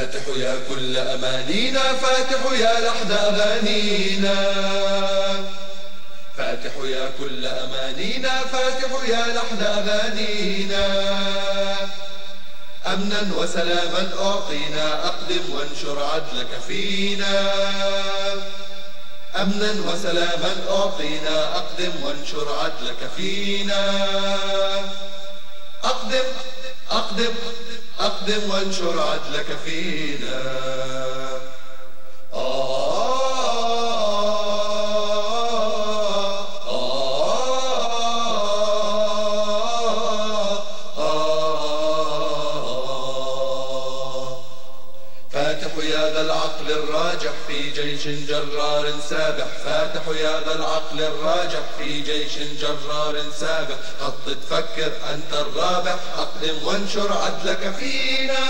فاتح يا كل أمانينا، فاتح يا لحن أغانينا، فاتح يا كل أمانينا، فاتح يا لحن أغانينا. أمنا وسلاما أعطينا، أقدم وانشر عدلك فينا. أمنا وسلاما أعطينا، أقدم وانشر عدلك فينا. أقدم أقدم أقدم وانشر عدلك فينا. فاتح يا ذا العقل الراجح في جيش جرار سابح، فاتح يا ذا العقل الراجح في جيش جرار سابح. خطط فكر أنت الرابح، أقدم وانشر عدلك فينا.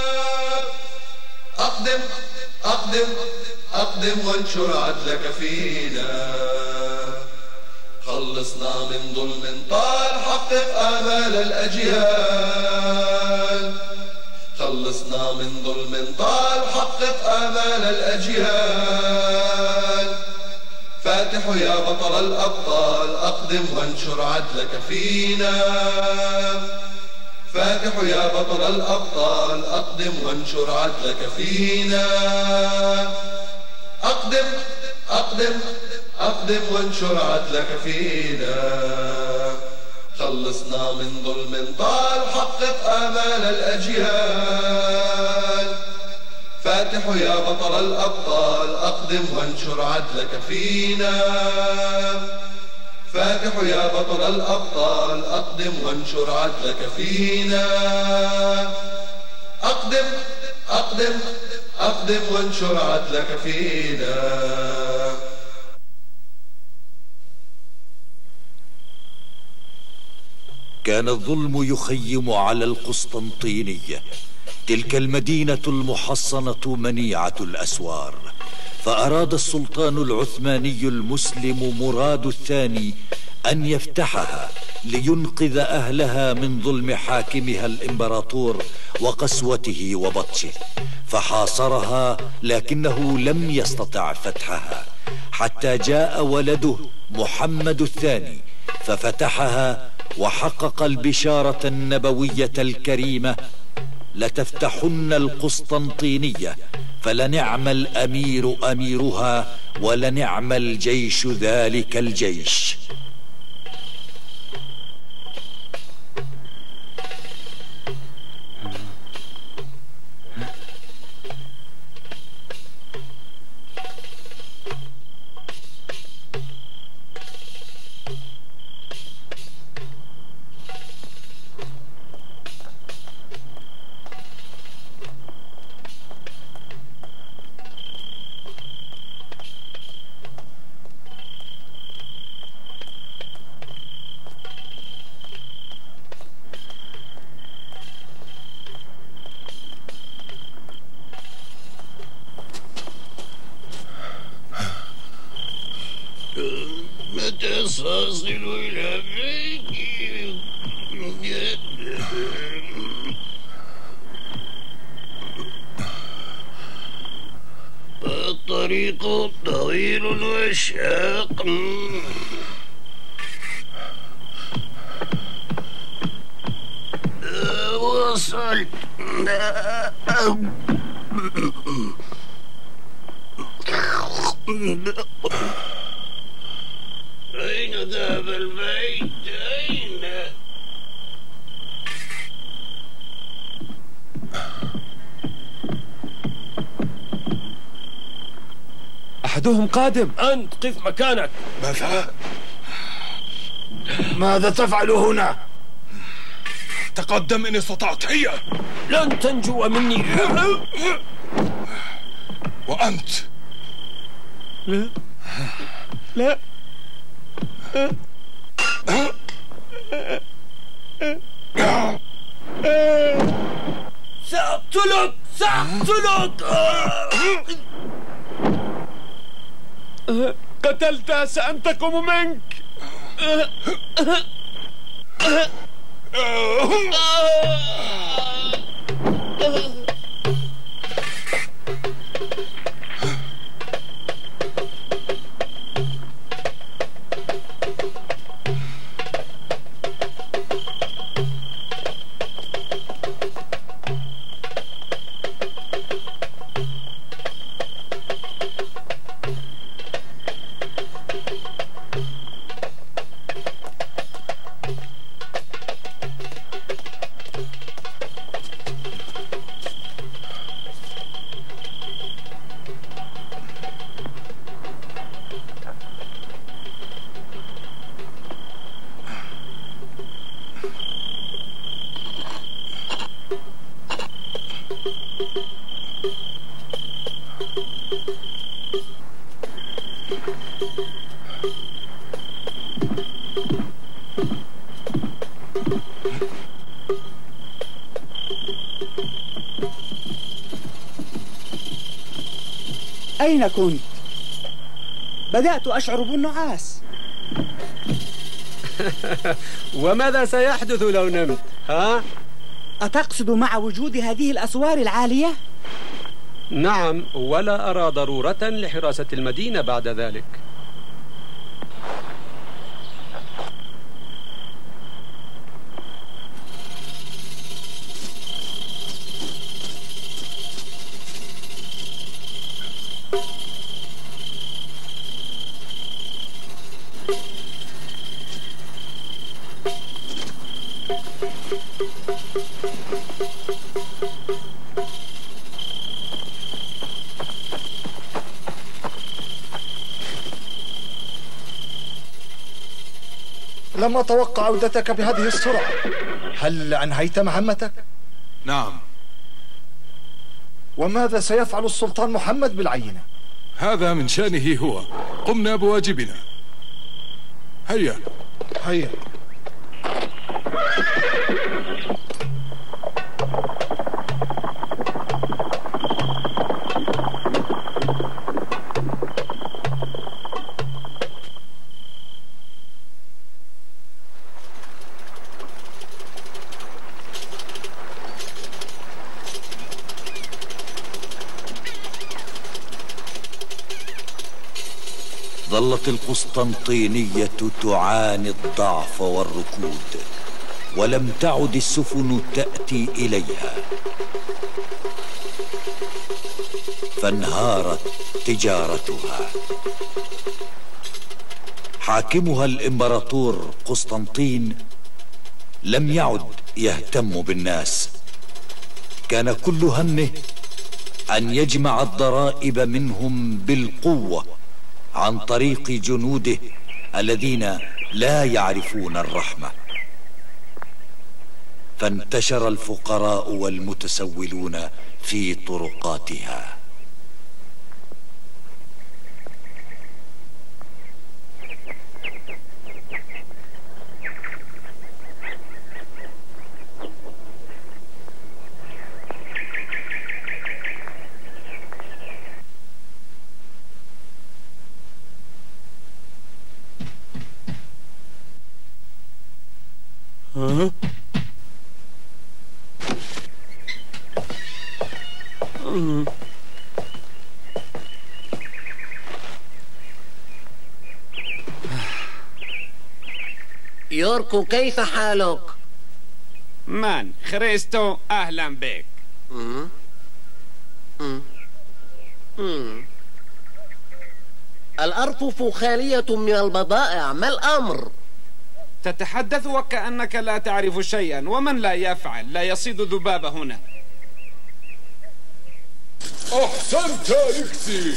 أقدم أقدم أقدم وانشر عدلك فينا. خلصنا من ظلم طال، حقق آمال الأجيال. خلصنا من ظلم طال، حقق آمال الأجيال. فاتح يا بطل الأبطال، أقدم وانشر عدلك فينا. فاتح يا بطل الأبطال، أقدم وانشر عدلك فينا. أقدم أقدم أقدم وانشر عدلك فينا. خلصنا من ظلم طال، حقق آمال الأجيال. فاتح يا بطل الأبطال، أقدم وانشر عدلك فينا. فاتح يا بطل الأبطال، أقدم وانشر عدلك فينا. أقدم أقدم أقدم وانشر عدلك فينا. كان الظلم يخيم على القسطنطينية، تلك المدينة المحصنة منيعة الأسوار. فأراد السلطان العثماني المسلم مراد الثاني أن يفتحها لينقذ أهلها من ظلم حاكمها الإمبراطور وقسوته وبطشه. فحاصرها لكنه لم يستطع فتحها حتى جاء ولده محمد الثاني ففتحها وحقق البشارة النبوية الكريمة: لتفتحن القسطنطينية، فلنعم الأمير أميرها، ولنعم الجيش ذلك الجيش. متى سأصل إلى بيتي؟ الطريق طويل وشاق. وصلت. أين ذهب البيت؟ أين؟ أحدهم قادم. أنت قف مكانك. ماذا تفعل هنا؟ تقدم إن استطعت. هيا. لن تنجو مني. وأنت؟ لا لا. سأقتلك سأقتلك. قتلت، سأنتقم منك. أين كنت؟ بدأت أشعر بالنعاس. وماذا سيحدث لو نمت؟ ها؟ أتقصد مع وجود هذه الأسوار العالية؟ نعم، ولا أرى ضرورة لحراسة المدينة بعد ذلك. لم أتوقع عودتك بهذه السرعة. هل أنهيت مهمتك؟ نعم. وماذا سيفعل السلطان محمد بالعينة؟ هذا من شأنه هو. قمنا بواجبنا. هيا هيا. ظلت القسطنطينية تعاني الضعف والركود، ولم تعد السفن تأتي إليها، فانهارت تجارتها. حاكمها الإمبراطور قسطنطين لم يعد يهتم بالناس، كان كل همه أن يجمع الضرائب منهم بالقوة عن طريق جنوده الذين لا يعرفون الرحمة. فانتشر الفقراء والمتسولون في طرقاتها. يوركو، كيف حالك؟ من؟ خريستو، أهلا بك. الأرفف خالية من البضائع، ما الأمر؟ تتحدث وكأنك لا تعرف شيئا، ومن لا يفعل لا يصيد ذباب هنا. أحسنت أليكسي.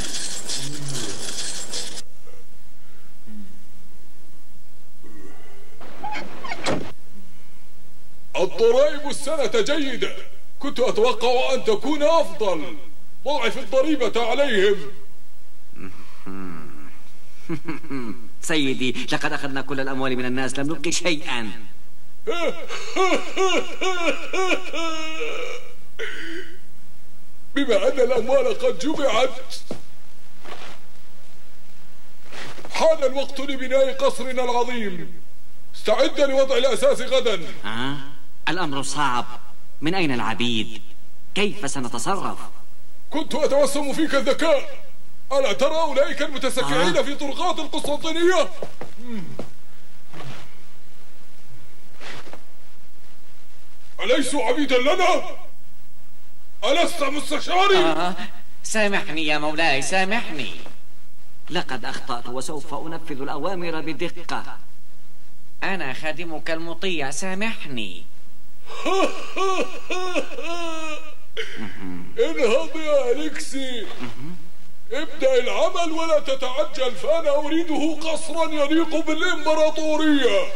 الضرائب السنة جيدة، كنت أتوقع أن تكون أفضل. ضاعف الضريبة عليهم. سيدي، لقد أخذنا كل الأموال من الناس، لم نبقي شيئا. بما أن الأموال قد جمعت، حان الوقت لبناء قصرنا العظيم. استعد لوضع الأساس غدا. الأمر صعب. من أين العبيد؟ كيف سنتصرف؟ كنت أتوسم فيك الذكاء. ألا ترى أولئك المتسكعين في طرقات القسطنطينية؟ أليسوا عبيدا لنا؟ ألست مستشاري؟ سامحني يا مولاي، سامحني. لقد أخطأت وسوف أنفذ الأوامر بدقة. أنا خادمك المطيع، سامحني. انهض يا أليكسي، ابدأ العمل ولا تتعجل، فأنا أريده قصرا يليق بالإمبراطورية.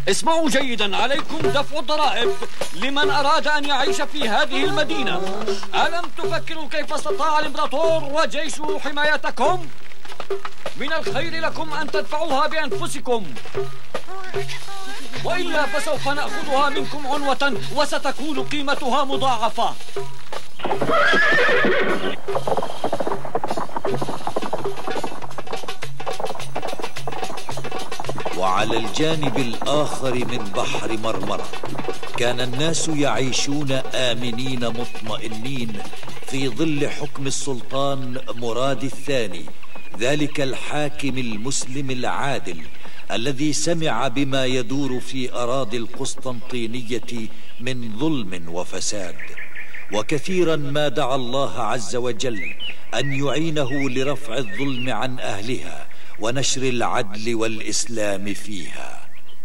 اسمعوا جيدا، عليكم دفع الضرائب لمن أراد أن يعيش في هذه المدينة. ألم تفكروا كيف استطاع الإمبراطور وجيشه حمايتكم؟ من الخير لكم أن تدفعوها بأنفسكم، وإلا فسوف نأخذها منكم عنوة وستكون قيمتها مضاعفة. وعلى الجانب الآخر من بحر مرمرة كان الناس يعيشون آمنين مطمئنين في ظل حكم السلطان مراد الثاني، ذلك الحاكم المسلم العادل الذي سمع بما يدور في أراضي القسطنطينية من ظلم وفساد، وكثيرا ما دعا الله عز وجل أن يعينه لرفع الظلم عن أهلها ونشر العدل والإسلام فيها.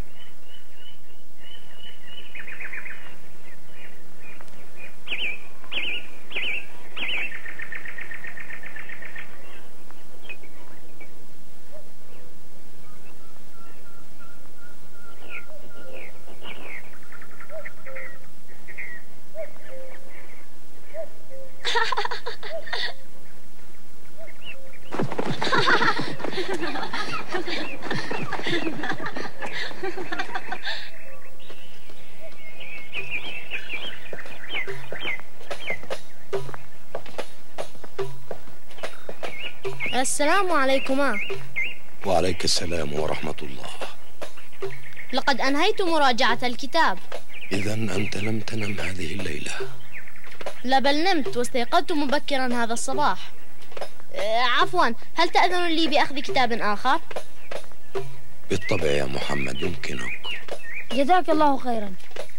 السلام عليكما. وعليك السلام ورحمة الله. لقد أنهيت مراجعة الكتاب. إذن أنت لم تنم هذه الليلة؟ لا، بل نمت واستيقظت مبكرا هذا الصباح. عفوا، هل تأذن لي بأخذ كتاب آخر؟ بالطبع يا محمد، يمكنك. جزاك الله خيرا.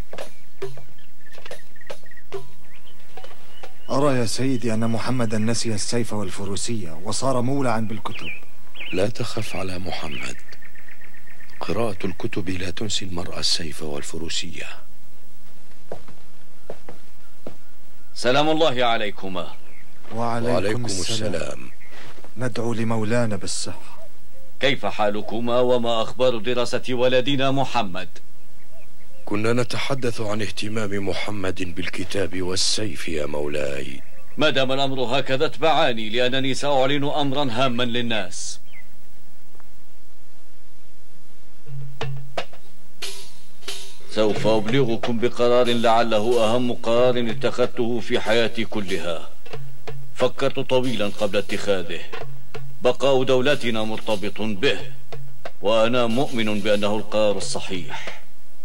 أرى يا سيدي أن محمدا نسي السيف والفروسية وصار مولعا بالكتب. لا تخف على محمد، قراءة الكتب لا تنسي المرء السيف والفروسية. سلام الله عليكما. وعليكم السلام. ندعو لمولانا بالصحة. كيف حالكما وما أخبار دراسة ولدنا محمد؟ كنا نتحدث عن اهتمام محمد بالكتاب والسيف يا مولاي. ما دام الأمر هكذا اتبعاني، لأنني سأعلن أمرا هاما للناس. سوف أبلغكم بقرار لعله أهم قرار اتخذته في حياتي كلها. فكرت طويلا قبل اتخاذه. بقاء دولتنا مرتبط به، وأنا مؤمن بأنه القرار الصحيح.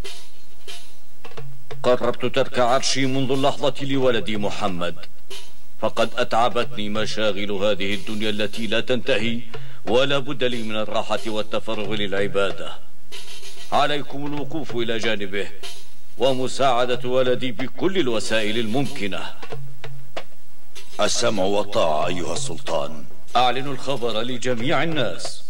قررت ترك عرشي منذ اللحظة لولدي محمد، فقد أتعبتني مشاغل هذه الدنيا التي لا تنتهي، ولا بد لي من الراحة والتفرغ للعبادة. عليكم الوقوف إلى جانبه ومساعدة ولدي بكل الوسائل الممكنة. السمع والطاعة أيها السلطان. أعلن الخبر لجميع الناس.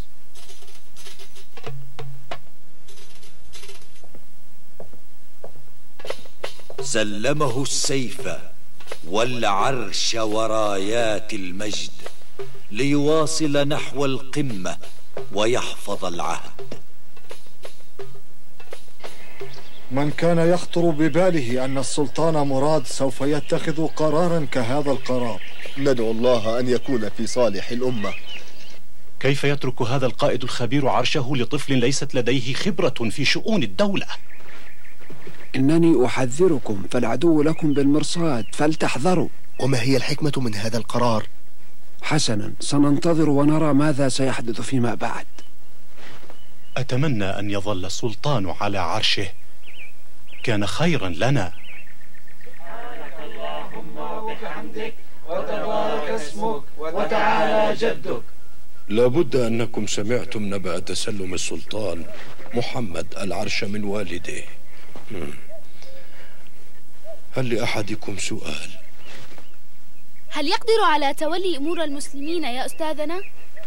سلمه السيف والعرش ورايات المجد ليواصل نحو القمة ويحفظ العهد. من كان يخطر بباله أن السلطان مراد سوف يتخذ قرارا كهذا القرار؟ ندعو الله أن يكون في صالح الأمة. كيف يترك هذا القائد الخبير عرشه لطفل ليست لديه خبرة في شؤون الدولة؟ إنني أحذركم، فالعدو لكم بالمرصاد فلتحذروا. وما هي الحكمة من هذا القرار؟ حسنا، سننتظر ونرى ماذا سيحدث فيما بعد. أتمنى أن يظل السلطان على عرشه، كان خيرا لنا. سبحانك اللهم وبحمدك وتبارك اسمك وتعالى جدك. لابد أنكم سمعتم نبأ تسلم السلطان محمد العرش من والده. هل لأحدكم سؤال؟ هل يقدر على تولي أمور المسلمين يا أستاذنا؟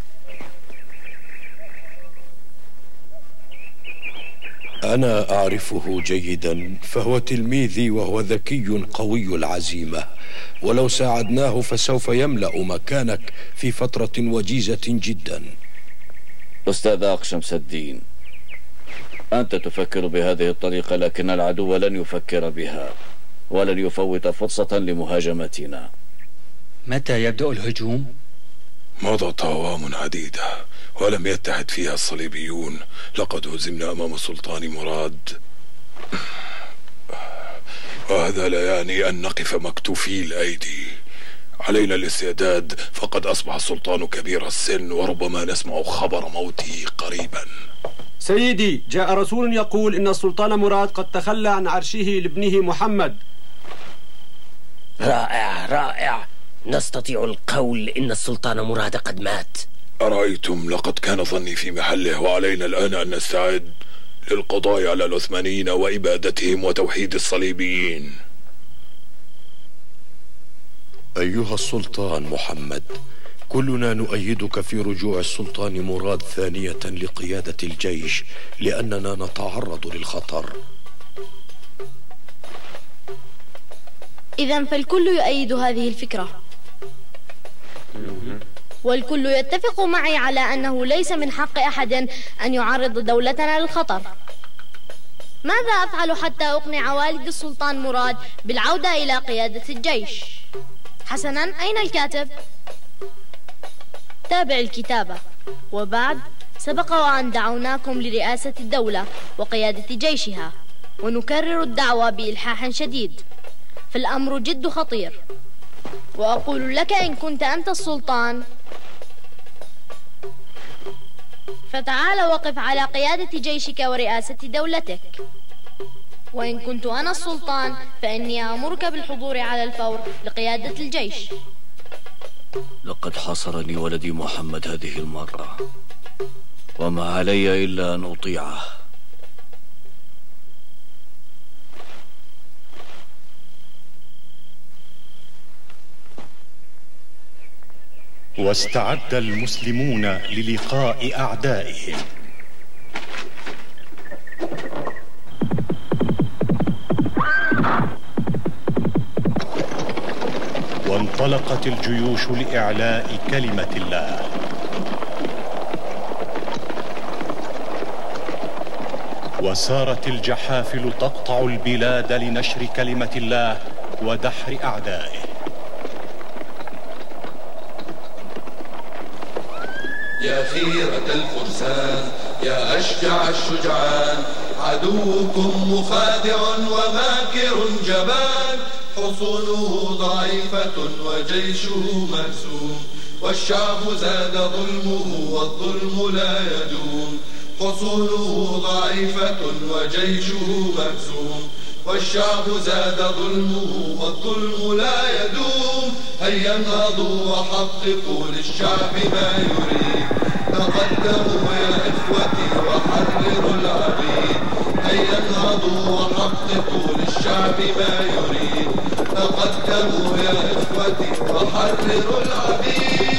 أنا أعرفه جيدا، فهو تلميذي وهو ذكي قوي العزيمة، ولو ساعدناه فسوف يملأ مكانك في فترة وجيزة جدا. أستاذ أخ شمس الدين، أنت تفكر بهذه الطريقة، لكن العدو لن يفكر بها ولن يفوت فرصة لمهاجمتنا. متى يبدأ الهجوم؟ مضت أعوام عديدة ولم يتحد فيها الصليبيون. لقد هزمنا أمام السلطان مراد، وهذا لا يعني أن نقف مكتوفي الأيدي. علينا الاستعداد، فقد أصبح السلطان كبير السن وربما نسمع خبر موته قريبا. سيدي، جاء رسول يقول إن السلطان مراد قد تخلى عن عرشه لابنه محمد. رائع رائع، نستطيع القول إن السلطان مراد قد مات. أرأيتم، لقد كان ظني في محله، وعلينا الآن أن نستعد للقضاء على العثمانيين وإبادتهم وتوحيد الصليبيين. أيها السلطان محمد، كلنا نؤيدك في رجوع السلطان مراد ثانية لقيادة الجيش، لأننا نتعرض للخطر. إذن فالكل يؤيد هذه الفكرة، والكل يتفق معي على أنه ليس من حق أحد أن يعرض دولتنا للخطر. ماذا أفعل حتى أقنع والد السلطان مراد بالعودة إلى قيادة الجيش؟ حسناً، أين الكاتب؟ تابع الكتابة. وبعد، سبق وأن دعوناكم لرئاسة الدولة وقيادة جيشها، ونكرر الدعوة بإلحاح شديد، فالأمر جد خطير. وأقول لك، إن كنت أنت السلطان فتعال وقف على قيادة جيشك ورئاسة دولتك، وإن كنت أنا السلطان فإني أمرك بالحضور على الفور لقيادة الجيش. لقد حاصرني ولدي محمد هذه المرة، وما علي إلا أن أطيعه. واستعد المسلمون للقاء أعدائهم. وانطلقت الجيوش لإعلاء كلمة الله. وسارت الجحافل تقطع البلاد لنشر كلمة الله ودحر أعدائه. يا خيرة الفرسان، يا أشجع الشجعان، عدوكم مخادع وماكر جبان، حصونه ضعيفة وجيشه مهزوم، والشعب زاد ظلمه والظلم لا يدوم. حصونه ضعيفة وجيشه مهزوم، والشعب زاد ظلمه والظلم لا يدوم. هيا انهضوا وحققوا للشعب ما يريد، تقدموا يا إخوتي وحرروا العبيد. هيا انهضوا وحققوا للشعب ما يريد، تقدموا يا إخوتي وحرروا العبيد.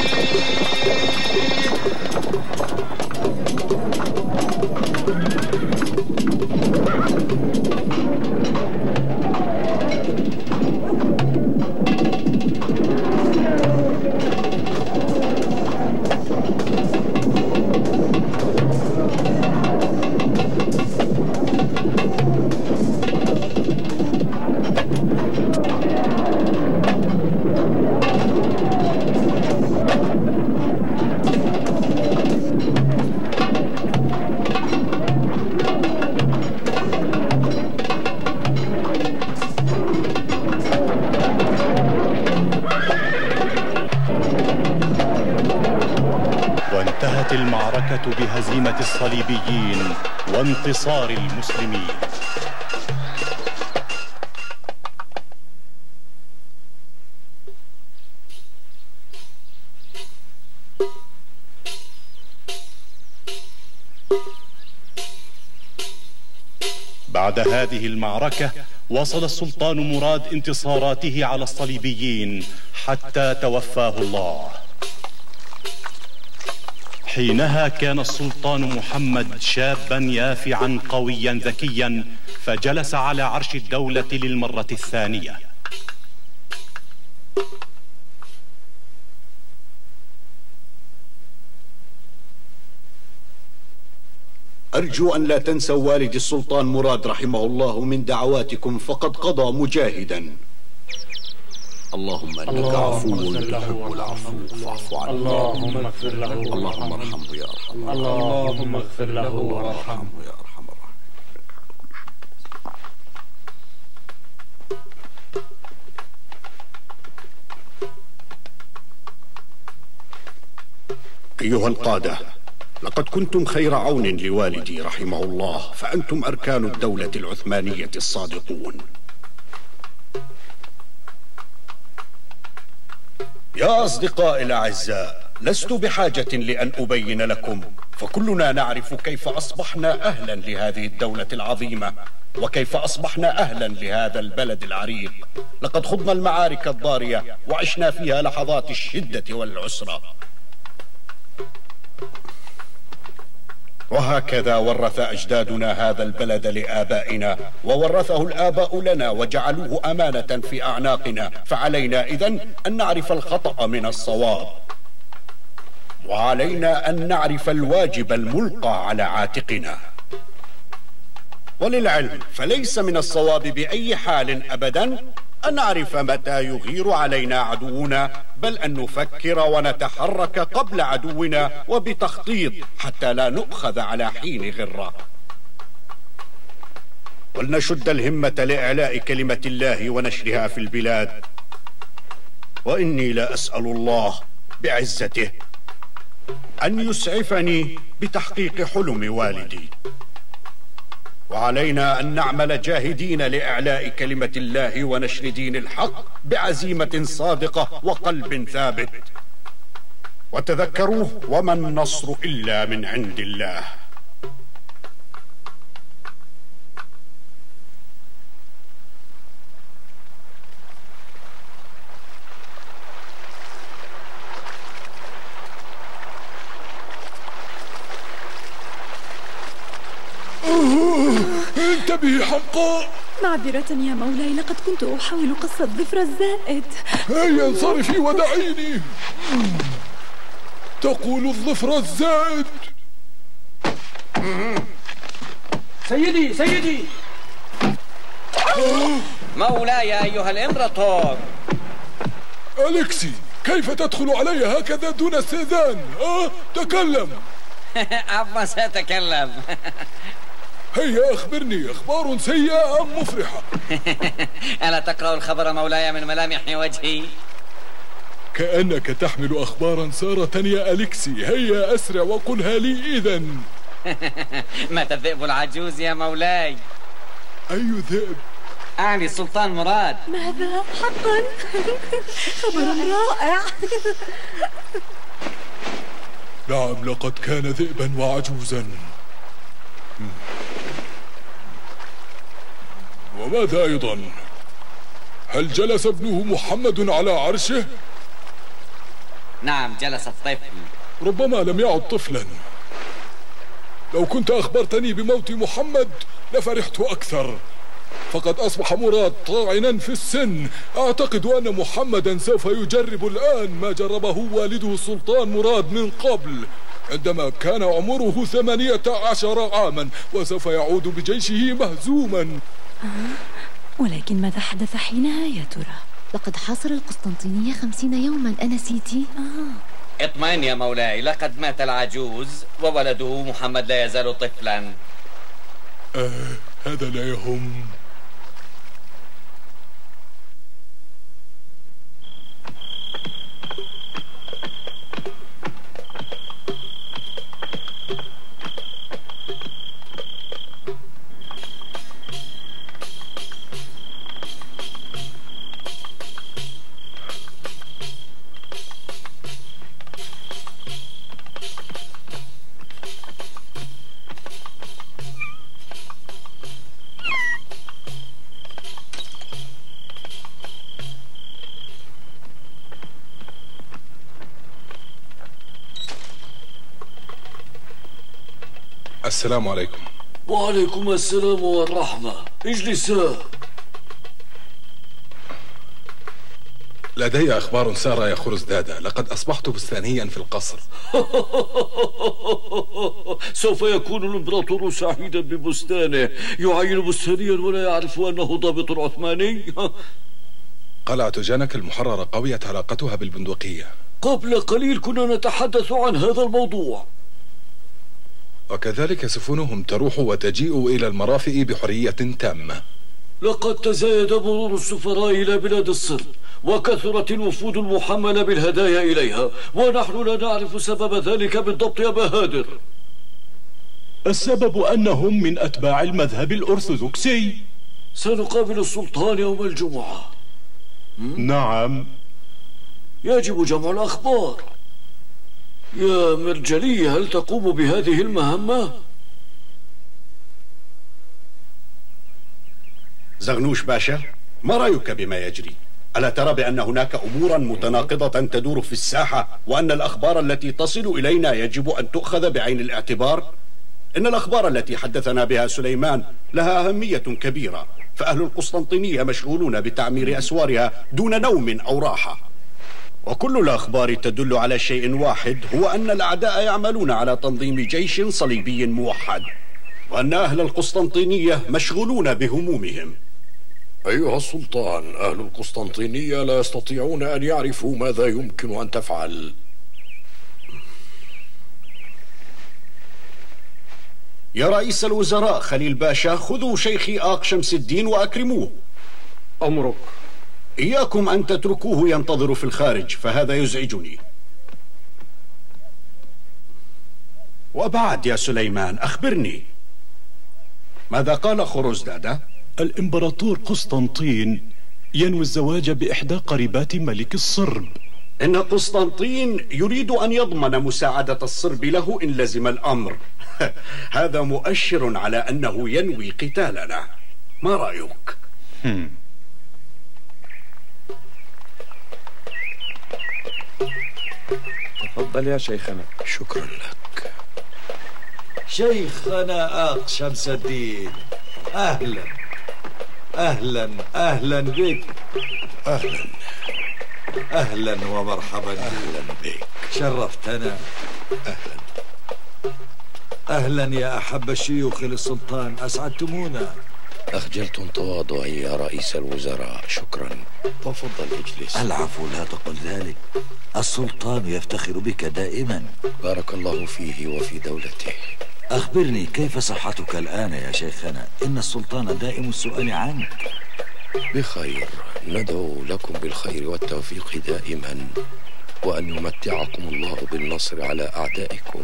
وانتهت المعركة بهزيمة الصليبيين وانتصار المسلمين. بعد هذه المعركة وصل السلطان مراد انتصاراته على الصليبيين حتى توفاه الله. حينها كان السلطان محمد شابا يافعا قويا ذكيا، فجلس على عرش الدولة للمرة الثانية. أرجو أن لا تنسوا والدي السلطان مراد رحمه الله من دعواتكم، فقد قضى مجاهدا. اللهم إنك عفو تحب العفو فاعف عنه. اللهم اغفر له، اللهم ارحمه يا أرحم. اللهم اغفر له وارحمه يا أرحم الراحمين. أيها القادة، لقد كنتم خير عون لوالدي رحمه الله، فأنتم أركان الدولة العثمانية الصادقون. يا أصدقائي الأعزاء، لست بحاجة لأن أبين لكم، فكلنا نعرف كيف أصبحنا أهلا لهذه الدولة العظيمة، وكيف أصبحنا أهلا لهذا البلد العريق. لقد خضنا المعارك الضارية وعشنا فيها لحظات الشدة والعسرة، وهكذا ورث أجدادنا هذا البلد لآبائنا، وورثه الآباء لنا وجعلوه أمانة في أعناقنا، فعلينا إذن أن نعرف الخطأ من الصواب، وعلينا أن نعرف الواجب الملقى على عاتقنا. وللعلم فليس من الصواب بأي حال أبدا أن نعرف متى يغير علينا عدونا، بل أن نفكر ونتحرك قبل عدونا وبتخطيط حتى لا نؤخذ على حين غرة. ولنشد الهمة لإعلاء كلمة الله ونشرها في البلاد. وإني لا أسأل الله بعزته أن يسعفني بتحقيق حلم والدي، وعلينا أن نعمل جاهدين لإعلاء كلمة الله ونشر دين الحق بعزيمة صادقة وقلب ثابت. وتذكروا: وما النصر إلا من عند الله. انتبهي حمقاء. معذرة يا مولاي، لقد كنت أحاول قص الظفر الزائد. هيا انصرفي ودعيني. تقول الظفر الزائد. سيدي مولاي أيها الإمبراطور. أليكسي، كيف تدخل علي هكذا دون استئذان؟ تكلم. عفوا سأتكلم. هيا أخبرني، أخبار سيئة أم مفرحة؟ ألا تقرأ الخبر مولاي من ملامح وجهي؟ كأنك تحمل أخبارا سارة يا أليكسي. هيا أسرع وقلها لي إذن. مات الذئب العجوز يا مولاي. أي ذئب؟ أعني السلطان مراد. ماذا؟ حقا؟ خبر رائع. نعم، لقد كان ذئبا وعجوزا. وماذا أيضا؟ هل جلس ابنه محمد على عرشه؟ نعم، جلس الطفل. ربما لم يعد طفلا. لو كنت أخبرتني بموت محمد لفرحت أكثر، فقد أصبح مراد طاعنا في السن. أعتقد أن محمدا سوف يجرب الآن ما جربه والده السلطان مراد من قبل عندما كان عمره 18 عاما، وسوف يعود بجيشه مهزوما. ولكن ماذا حدث حينها يا ترى؟ لقد حاصر القسطنطينية 50 يوما، أنسيتي؟ اطمئن يا مولاي، لقد مات العجوز وولده محمد لا يزال طفلا. هذا لا يهم. السلام عليكم. وعليكم السلام والرحمة. اجلسا. لدي أخبار سارة يا خرزدادة، لقد أصبحت بستانيا في القصر. سوف يكون الإمبراطور سعيدا ببستانه، يعين بستانيا ولا يعرف أنه ضابط عثماني. قلعة جنك المحررة قويت علاقتها بالبندقية. قبل قليل كنا نتحدث عن هذا الموضوع. وكذلك سفنهم تروح وتجيء إلى المرافئ بحرية تامة. لقد تزايد مرور السفراء إلى بلاد الصرب، وكثرت الوفود المحملة بالهدايا إليها، ونحن لا نعرف سبب ذلك بالضبط يا بهادر. السبب أنهم من أتباع المذهب الأرثوذكسي. سنقابل السلطان يوم الجمعة. نعم. يجب جمع الأخبار. يا مرجلي، هل تقوم بهذه المهمة؟ زغنوش باشا، ما رأيك بما يجري؟ ألا ترى بأن هناك أمورا متناقضة تدور في الساحة، وأن الأخبار التي تصل إلينا يجب أن تؤخذ بعين الاعتبار؟ إن الأخبار التي حدثنا بها سليمان لها أهمية كبيرة، فأهل القسطنطينية مشغولون بتعمير أسوارها دون نوم أو راحة. وكل الأخبار تدل على شيء واحد، هو أن الأعداء يعملون على تنظيم جيش صليبي موحد، وأن أهل القسطنطينية مشغولون بهمومهم. أيها السلطان، أهل القسطنطينية لا يستطيعون أن يعرفوا ماذا يمكن أن تفعل. يا رئيس الوزراء خليل باشا، خذوا شيخي آق شمس الدين وأكرموه. أمرك. إياكم أن تتركوه ينتظر في الخارج، فهذا يزعجني. وبعد يا سليمان، أخبرني ماذا قال خرزدادة؟ الإمبراطور قسطنطين ينوي الزواج بإحدى قريبات ملك الصرب. إن قسطنطين يريد أن يضمن مساعدة الصرب له إن لزم الأمر. هذا مؤشر على أنه ينوي قتالنا. ما رأيك؟ تفضل يا شيخنا. شكرا لك. شيخنا آق شمس الدين، أهلا أهلا أهلا بك. أهلا أهلا ومرحبا. أهلا بك، شرفتنا. أهلا أهلا يا أحب الشيوخ للسلطان، أسعدتمونا. أخجلتم تواضعي يا رئيس الوزراء. شكرا، تفضل اجلس. العفو، لا تقل ذلك، السلطان يفتخر بك دائما. بارك الله فيه وفي دولته. أخبرني، كيف صحتك الآن يا شيخنا؟ إن السلطان دائم السؤال عنك. بخير، ندعو لكم بالخير والتوفيق دائما، وأن يمتعكم الله بالنصر على أعدائكم.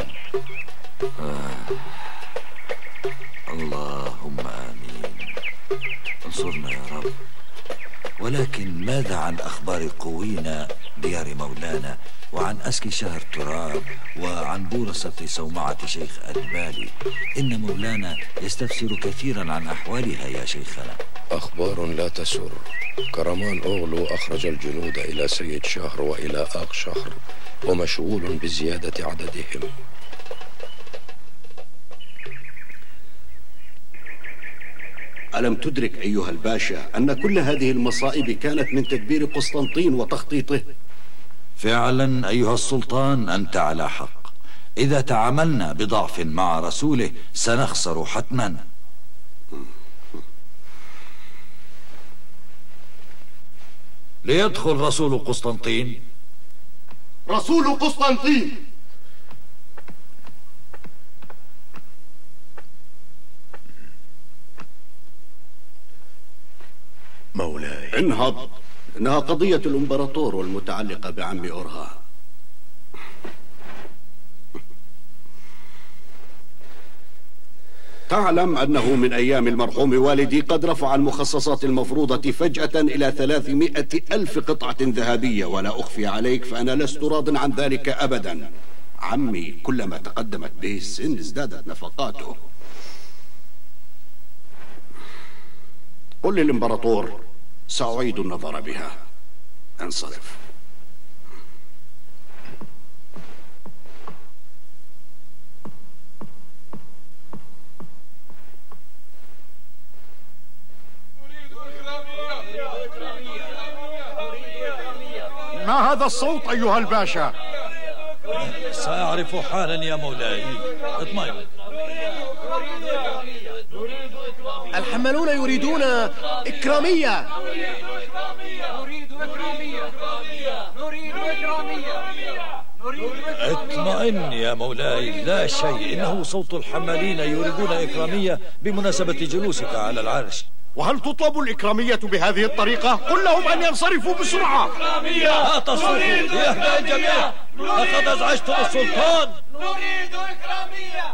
اللهم آمين، انصرنا يا رب. ولكن ماذا عن أخبار قوينا ديار مولانا، وعن أسكي شهر تراب، وعن بورصة صومعة شيخ أدبالي؟ إن مولانا يستفسر كثيرا عن أحوالها يا شيخنا. أخبار لا تسر. كرمان أغلو أخرج الجنود إلى سيد شهر وإلى آق شهر، ومشغول بزيادة عددهم. ألم تدرك أيها الباشا أن كل هذه المصائب كانت من تدبير قسطنطين وتخطيطه؟ فعلا أيها السلطان، أنت على حق. إذا تعاملنا بضعف مع رسوله سنخسر حتما. ليدخل رسول قسطنطين. رسول قسطنطين. مولاي، انهض، إنها قضية الإمبراطور والمتعلقة بعم أورها. تعلم أنه من أيام المرحوم والدي قد رفع المخصصات المفروضة فجأة إلى 300,000 قطعة ذهبية، ولا أخفي عليك فأنا لست راض عن ذلك أبدا. عمي كلما تقدمت به السن ازدادت نفقاته. قل للإمبراطور سأعيد النظر بها. انصرف. هذا الصوت أيها الباشا؟ سأعرف حالا يا مولاي، اطمئن. الحملون يريدون إكرامية. اطمئن يا مولاي، لا شيء، إنه صوت الحمالين يريدون إكرامية بمناسبة جلوسك على العرش. وهل تطلب الإكرامية بهذه الطريقة؟ قل لهم أن ينصرفوا بسرعة. لا تصرفوا ليهدأ الجميع، لقد أزعجتم السلطان. نريد إكرامية.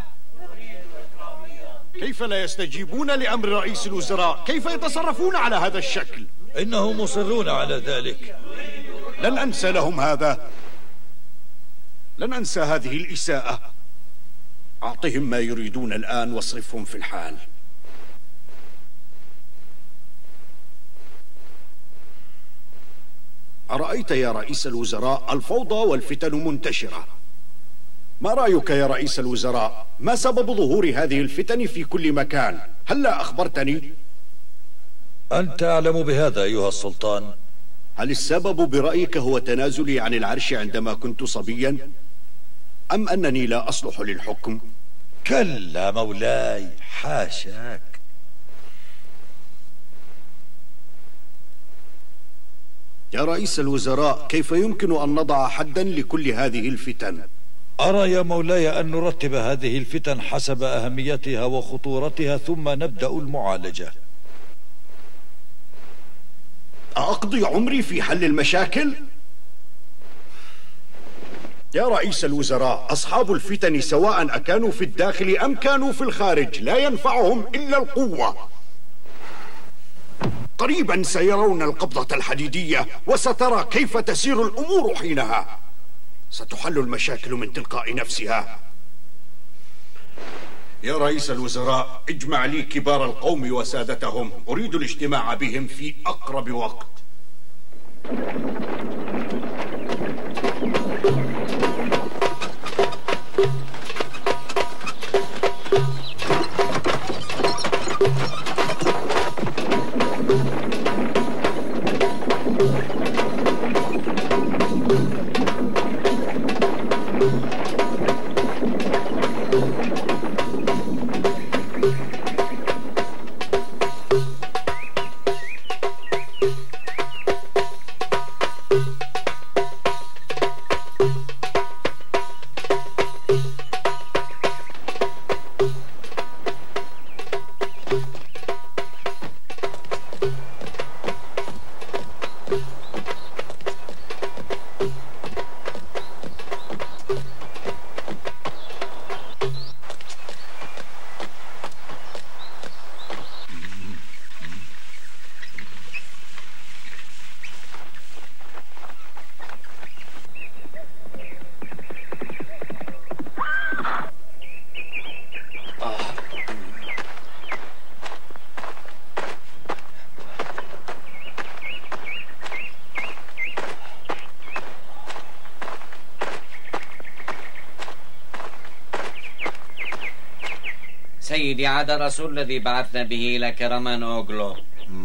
كيف لا يستجيبون لأمر رئيس الوزراء؟ كيف يتصرفون على هذا الشكل؟ إنهم مصرون على ذلك. لن أنسى لهم هذا، لن أنسى هذه الإساءة. أعطهم ما يريدون الآن واصرفهم في الحال. أرأيت يا رئيس الوزراء الفوضى والفتن منتشرة؟ ما رأيك يا رئيس الوزراء؟ ما سبب ظهور هذه الفتن في كل مكان؟ هلا أخبرتني؟ أنت أعلم بهذا أيها السلطان. هل السبب برأيك هو تنازلي عن العرش عندما كنت صبيا؟ أم أنني لا أصلح للحكم؟ كلا مولاي، حاشاك. يا رئيس الوزراء، كيف يمكن أن نضع حدا لكل هذه الفتن؟ أرى يا مولاي أن نرتب هذه الفتن حسب أهميتها وخطورتها ثم نبدأ المعالجة. أقضي عمري في حل المشاكل؟ يا رئيس الوزراء، أصحاب الفتن سواء أكانوا في الداخل أم كانوا في الخارج لا ينفعهم إلا القوة. قريبا سيرون القبضة الحديدية وسترى كيف تسير الأمور حينها. ستحل المشاكل من تلقاء نفسها. يا رئيس الوزراء، اجمع لي كبار القوم وسادتهم، أريد الاجتماع بهم في أقرب وقت. سيدي، عاد الرسول الذي بعثنا به إلى كرمان أوغلو.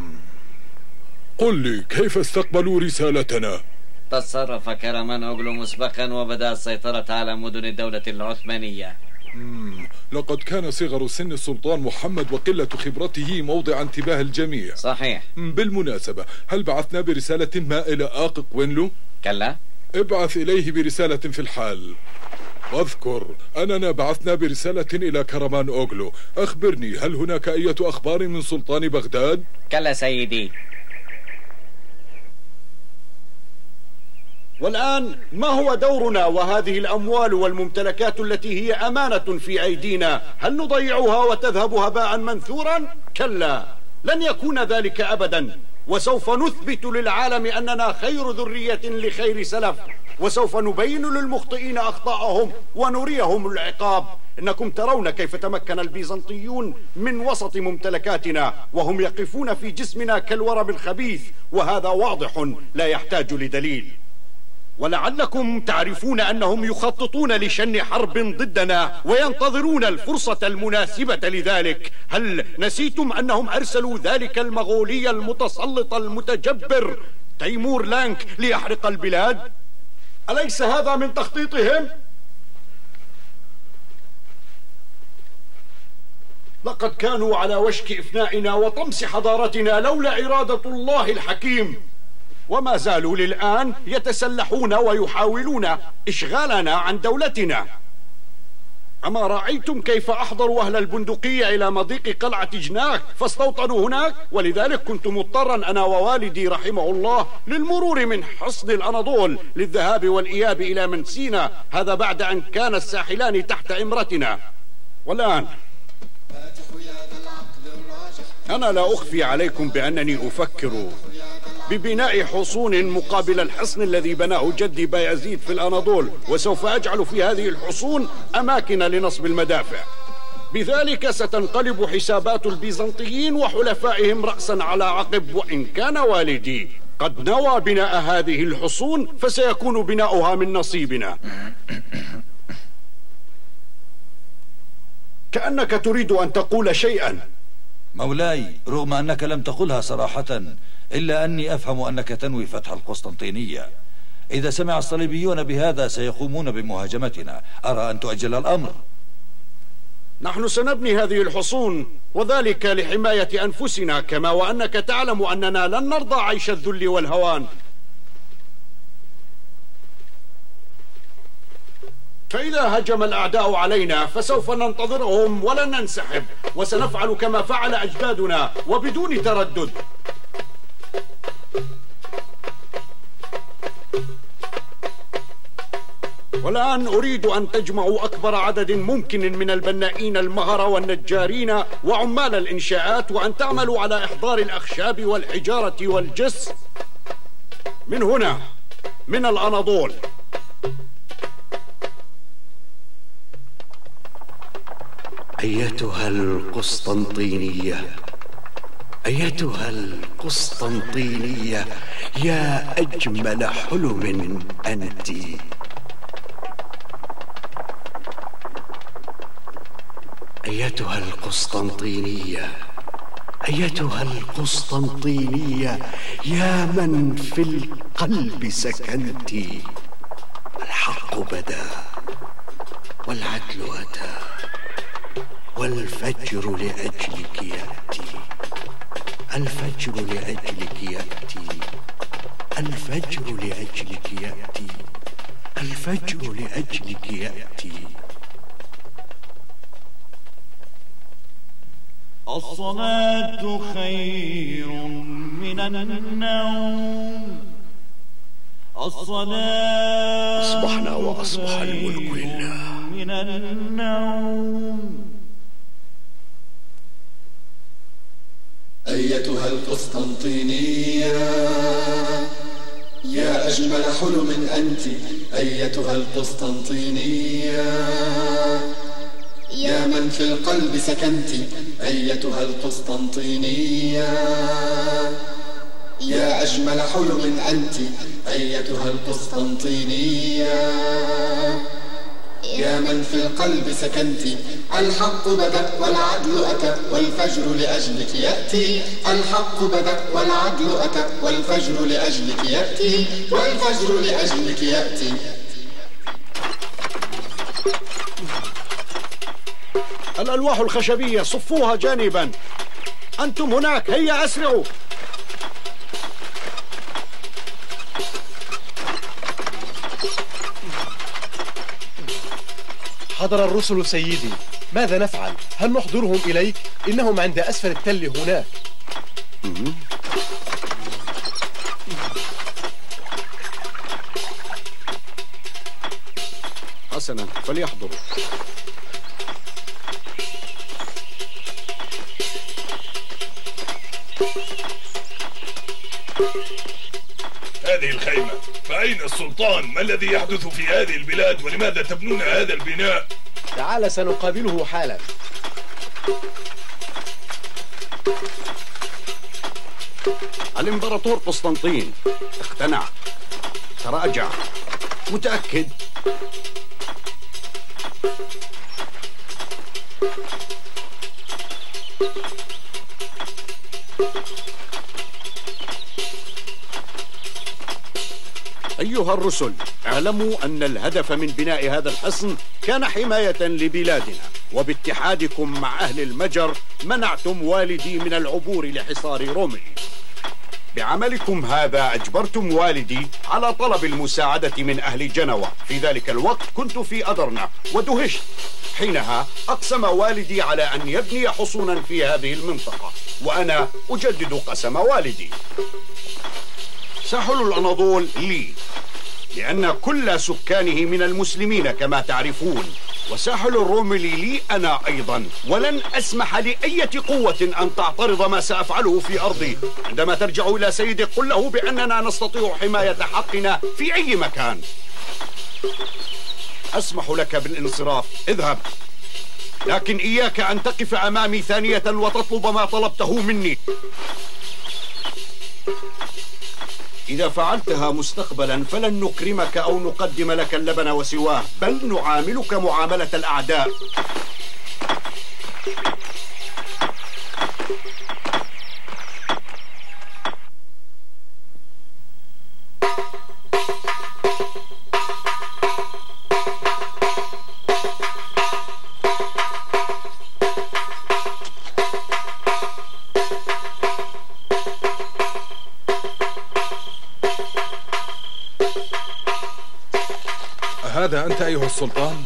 قل لي، كيف استقبلوا رسالتنا؟ تصرف كرمان أوغلو مسبقا وبدأ السيطرة على مدن الدولة العثمانية. لقد كان صغر سن السلطان محمد وقلة خبرته موضع انتباه الجميع. صحيح. بالمناسبة، هل بعثنا برسالة ما إلى آقق وينلو؟ كلا. ابعث إليه برسالة في الحال. واذكر أننا بعثنا برسالة إلى كرمان أوغلو. أخبرني، هل هناك أي أخبار من سلطان بغداد؟ كلا سيدي. والآن ما هو دورنا وهذه الأموال والممتلكات التي هي أمانة في أيدينا؟ هل نضيعها وتذهب هباء منثورا؟ كلا، لن يكون ذلك أبدا، وسوف نثبت للعالم أننا خير ذرية لخير سلف، وسوف نبين للمخطئين أخطاءهم ونريهم العقاب. إنكم ترون كيف تمكن البيزنطيون من وسط ممتلكاتنا وهم يقفون في جسمنا كالورم الخبيث، وهذا واضح لا يحتاج لدليل. ولعلكم تعرفون أنهم يخططون لشن حرب ضدنا وينتظرون الفرصة المناسبة لذلك. هل نسيتم أنهم أرسلوا ذلك المغولي المتسلط المتجبر تيمور لانك ليحرق البلاد؟ أليس هذا من تخطيطهم؟ لقد كانوا على وشك إفنائنا وطمس حضارتنا لولا إرادة الله الحكيم، وما زالوا للآن يتسلحون ويحاولون إشغالنا عن دولتنا. أما رأيتم كيف أحضروا أهل البندقية إلى مضيق قلعة جناك فاستوطنوا هناك؟ ولذلك كنت مضطرا أنا ووالدي رحمه الله للمرور من حصن الأناضول للذهاب والإياب إلى منسينا، هذا بعد أن كان الساحلان تحت إمرتنا. والآن أنا لا أخفي عليكم بأنني أفكر ببناء حصون مقابل الحصن الذي بناه جدي بايزيد في الأناضول، وسوف أجعل في هذه الحصون أماكن لنصب المدافع. بذلك ستنقلب حسابات البيزنطيين وحلفائهم رأسا على عقب، وإن كان والدي قد نوى بناء هذه الحصون فسيكون بناؤها من نصيبنا. كأنك تريد أن تقول شيئا. مولاي، رغم أنك لم تقلها صراحة إلا أني أفهم أنك تنوي فتح القسطنطينية. إذا سمع الصليبيون بهذا سيقومون بمهاجمتنا. أرى أن تؤجل الأمر. نحن سنبني هذه الحصون وذلك لحماية أنفسنا، كما وأنك تعلم أننا لن نرضى عيش الذل والهوان. فإذا هجم الأعداء علينا فسوف ننتظرهم ولن ننسحب، وسنفعل كما فعل أجدادنا وبدون تردد. والآن أريد أن تجمعوا أكبر عدد ممكن من البنائين المهرة والنجارين وعمال الإنشاءات، وأن تعملوا على إحضار الأخشاب والحجارة والجس من هنا، من الأناضول. أيتها القسطنطينية، أيتها القسطنطينية، يا أجمل حلم أنت. أيتها القسطنطينية، أيتها القسطنطينية، يا من في القلب سكنت. الحق بدا والعدل أتى، والفجر لأجلك يأتي، الفجر لأجلك يأتي، الفجر لأجلك يأتي، الفجر لأجلك يأتي. الصلاة خير من النوم، الصلاة أصبحنا وأصبح الملك لله. من النوم. أيتها القسطنطينية، يا أجمل حلم أنت. أيتها القسطنطينية، يا من في القلب سكنت. أيتها القسطنطينية، يا أجمل حلم أنت. أيتها القسطنطينية، يا من في القلب سكنت. الحق بدأ والعدل أتى، والفجر لأجلك يأتي. الحق بدأ والعدل أتى، والفجر لأجلك يأتي، والفجر لأجلك يأتي. الألواح الخشبية صفوها جانبا. أنتم هناك، هيا أسرعوا. حضر الرسل سيدي، ماذا نفعل؟ هل نحضرهم إليك؟ إنهم عند أسفل التل هناك. حسنا، فليحضروا. هذه الخيمة، فأين السلطان؟ ما الذي يحدث في هذه البلاد؟ ولماذا تبنون هذا البناء؟ تعال سنقابله حالا. الإمبراطور قسطنطين اقتنع، تراجع، متأكد. أيها الرسل، اعلموا أن الهدف من بناء هذا الحصن كان حماية لبلادنا، وباتحادكم مع أهل المجر منعتم والدي من العبور لحصار روملي. بعملكم هذا أجبرتم والدي على طلب المساعدة من أهل جنوة. في ذلك الوقت كنت في أدرنة ودهشت. حينها أقسم والدي على أن يبني حصونا في هذه المنطقة، وأنا أجدد قسم والدي. ساحل الأناضول لي، لأن كل سكانه من المسلمين كما تعرفون، وساحل الروملي لي أنا أيضا، ولن أسمح لأية قوة أن تعترض ما سأفعله في أرضي. عندما ترجع إلى سيدك قل له بأننا نستطيع حماية حقنا في أي مكان. أسمح لك بالانصراف، اذهب، لكن إياك أن تقف أمامي ثانية وتطلب ما طلبته مني. إذا فعلتها مستقبلا فلن نكرمك أو نقدم لك اللبن وسواه، بل نعاملك معاملة الأعداء. هذا أنت أيها السلطان؟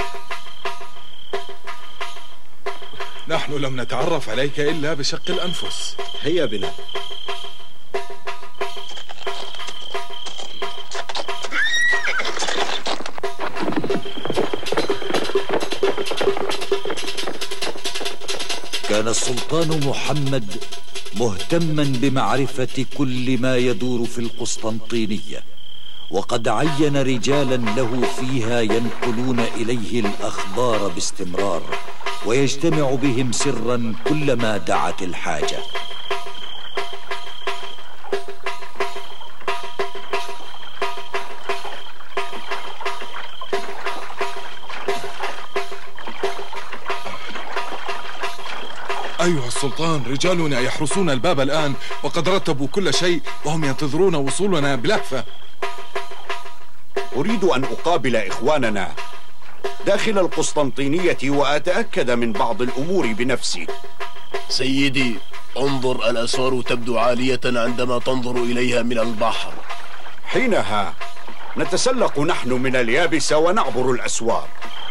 نحن لم نتعرف عليك إلا بشق الأنفس. هيا بنا. كان السلطان محمد مهتما بمعرفة كل ما يدور في القسطنطينية، وقد عين رجالا له فيها ينقلون إليه الأخبار باستمرار، ويجتمع بهم سرا كلما دعت الحاجة. أيها السلطان، رجالنا يحرسون الباب الآن، وقد رتبوا كل شيء وهم ينتظرون وصولنا بلهفة. أريد أن أقابل إخواننا داخل القسطنطينية وأتأكد من بعض الأمور بنفسي. سيدي، انظر، الأسوار تبدو عالية عندما تنظر إليها من البحر. حينها نتسلق نحن من اليابس ونعبر الأسوار.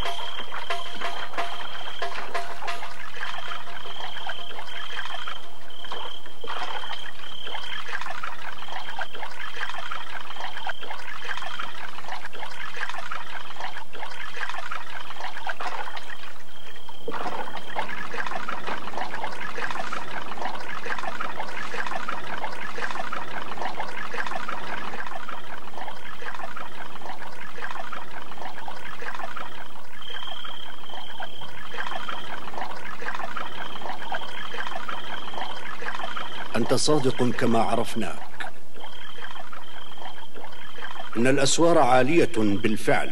أنت صادق كما عرفناك. إن الأسوار عالية بالفعل.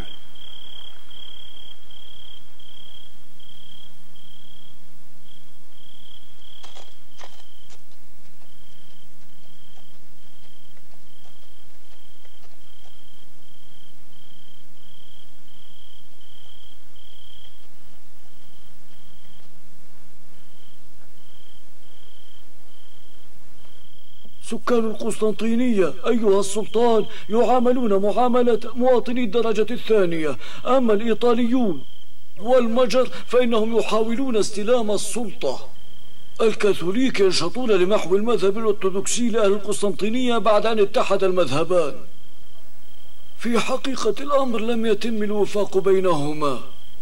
سكان القسطنطينية أيها السلطان يعاملون معاملة مواطني الدرجة الثانية، أما الإيطاليون والمجر فإنهم يحاولون استلام السلطة. الكاثوليك ينشطون لمحو المذهب الأرثوذكسي لأهل القسطنطينية بعد أن اتحد المذهبان. في حقيقة الأمر لم يتم الوفاق بينهما،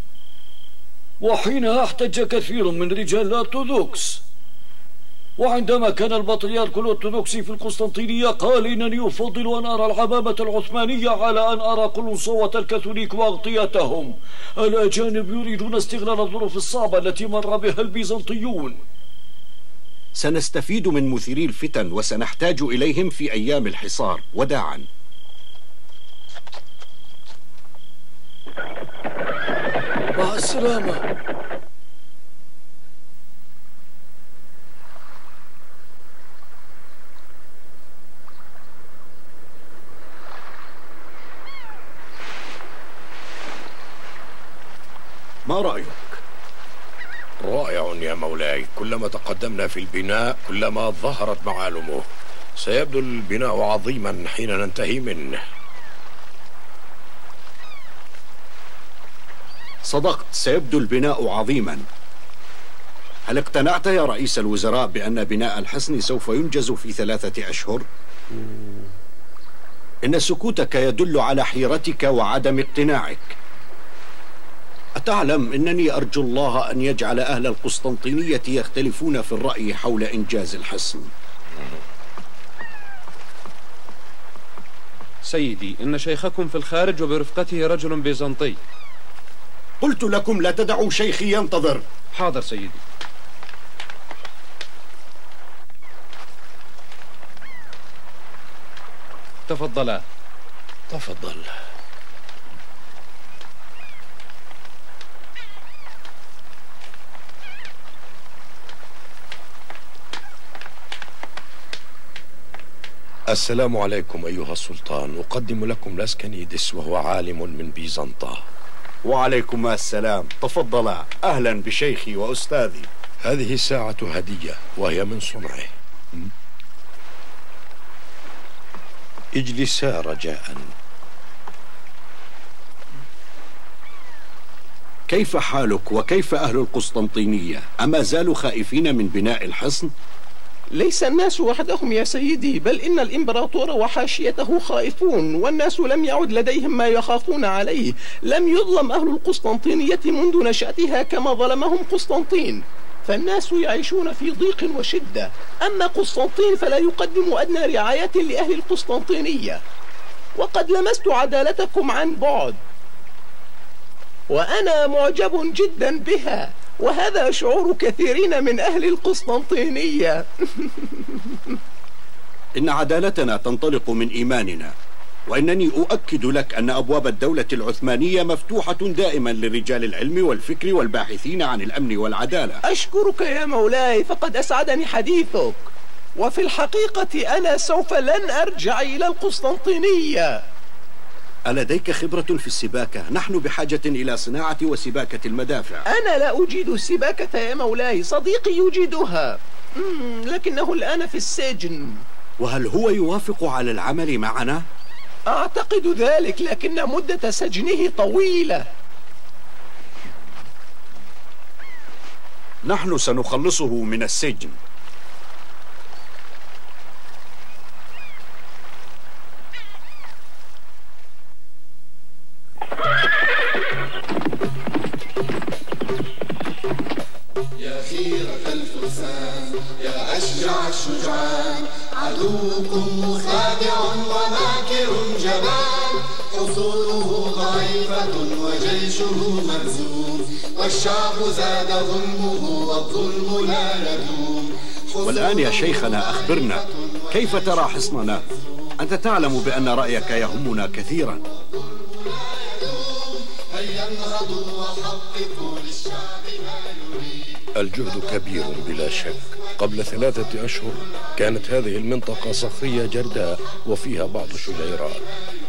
وحينها احتج كثير من رجال الأرثوذكس. وعندما كان البطريرك الأرثوذكسي في القسطنطينية قال إنني أفضل أن أرى العمامة العثمانية على أن أرى قلنسوة الكاثوليك وأغطيتهم. الأجانب يريدون استغلال الظروف الصعبة التي مر بها البيزنطيون. سنستفيد من مثيري الفتن وسنحتاج إليهم في أيام الحصار. وداعا. مع السلامة. ما رأيك؟ رائع يا مولاي. كلما تقدمنا في البناء كلما ظهرت معالمه. سيبدو البناء عظيما حين ننتهي منه. صدقت، سيبدو البناء عظيما. هل اقتنعت يا رئيس الوزراء بأن بناء الحصن سوف ينجز في 3 أشهر؟ إن سكوتك يدل على حيرتك وعدم اقتناعك. أتعلم أنني أرجو الله أن يجعل أهل القسطنطينية يختلفون في الرأي حول إنجاز الحصن. سيدي، إن شيخكم في الخارج وبرفقته رجل بيزنطي. قلت لكم لا تدعوا شيخي ينتظر. حاضر سيدي. تفضلا. تفضل. السلام عليكم أيها السلطان. أقدم لكم لاسكنيدس وهو عالم من بيزنطة. وعليكم السلام. تفضلا. أهلا بشيخي وأستاذي. هذه الساعة هدية وهي من صنعه. اجلسا رجاء. كيف حالك وكيف أهل القسطنطينية؟ أما زالوا خائفين من بناء الحصن؟ ليس الناس وحدهم يا سيدي، بل إن الإمبراطور وحاشيته خائفون، والناس لم يعد لديهم ما يخافون عليه. لم يظلم أهل القسطنطينية منذ نشأتها كما ظلمهم قسطنطين، فالناس يعيشون في ضيق وشدة. أما قسطنطين فلا يقدم أدنى رعاية لأهل القسطنطينية، وقد لمست عدالتكم عن بعد، وأنا معجب جدا بها، وهذا شعور كثيرين من أهل القسطنطينية. إن عدالتنا تنطلق من إيماننا، وإنني أؤكد لك أن أبواب الدولة العثمانية مفتوحة دائما لرجال العلم والفكر والباحثين عن الأمن والعدالة. أشكرك يا مولاي، فقد أسعدني حديثك، وفي الحقيقة أنا سوف لن أرجع إلى القسطنطينية. ألديك خبرة في السباكة؟ نحن بحاجة إلى صناعة وسباكة المدافع. أنا لا أجيد السباكة يا مولاي، صديقي يجيدها، لكنه الآن في السجن. وهل هو يوافق على العمل معنا؟ أعتقد ذلك، لكن مدة سجنه طويلة. نحن سنخلصه من السجن. يا خيرة الفرسان، يا أشجع الشجعان، عدوكم مخادع وماكر جبان، حصوله ضعيفة وجيشه مهزوم، والشعب زاد ظلمه والظلم لا يدوم. والآن يا شيخنا أخبرنا، كيف ترى حصننا؟ أنت تعلم بأن رأيك يهمنا كثيرا. الجهد كبير بلا شك. قبل 3 أشهر كانت هذه المنطقة صخرية جرداء وفيها بعض الشجيرات.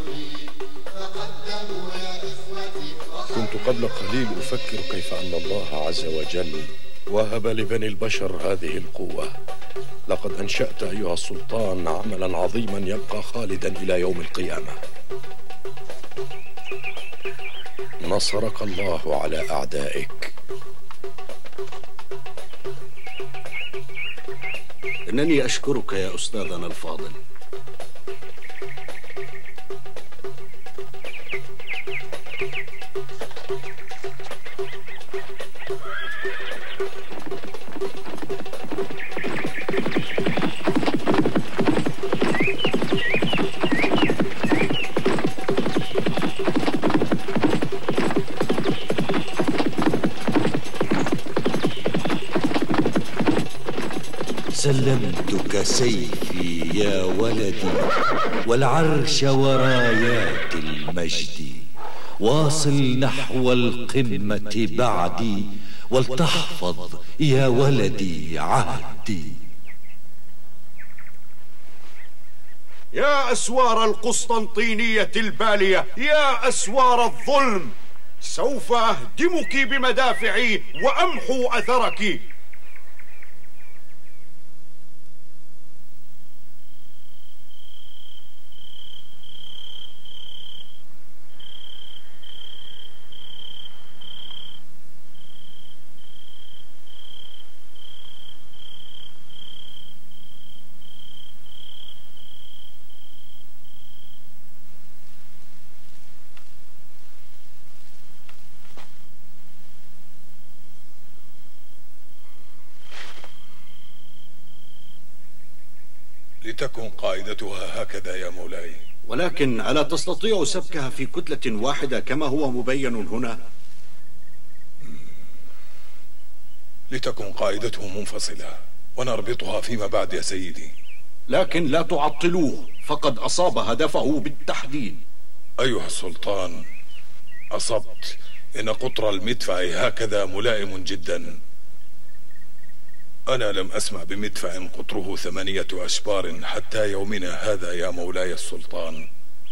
كنت قبل قليل أفكر كيف أن الله عز وجل وهب لبني البشر هذه القوة. لقد أنشأت أيها السلطان عملا عظيما يبقى خالدا إلى يوم القيامة. نصرك الله على أعدائك. إنني أشكرك يا أستاذنا الفاضل. سلمتك سيفي يا ولدي، والعرش ورايات المجد، واصل نحو القمة بعدي، ولتحفظ يا ولدي عهدي. يا أسوار القسطنطينية البالية، يا أسوار الظلم، سوف أهدمك بمدافعي وأمحو أثرك. لتكن قاعدتها هكذا يا مولاي. ولكن ألا تستطيع سبكها في كتلة واحدة كما هو مبين هنا؟ لتكن قاعدته منفصلة ونربطها فيما بعد يا سيدي. لكن لا تعطلوه، فقد أصاب هدفه بالتحديد. أيها السلطان، أصبت. إن قطر المدفع هكذا ملائم جدا. أنا لم أسمع بمدفع قطره 8 أشبار حتى يومنا هذا يا مولاي السلطان.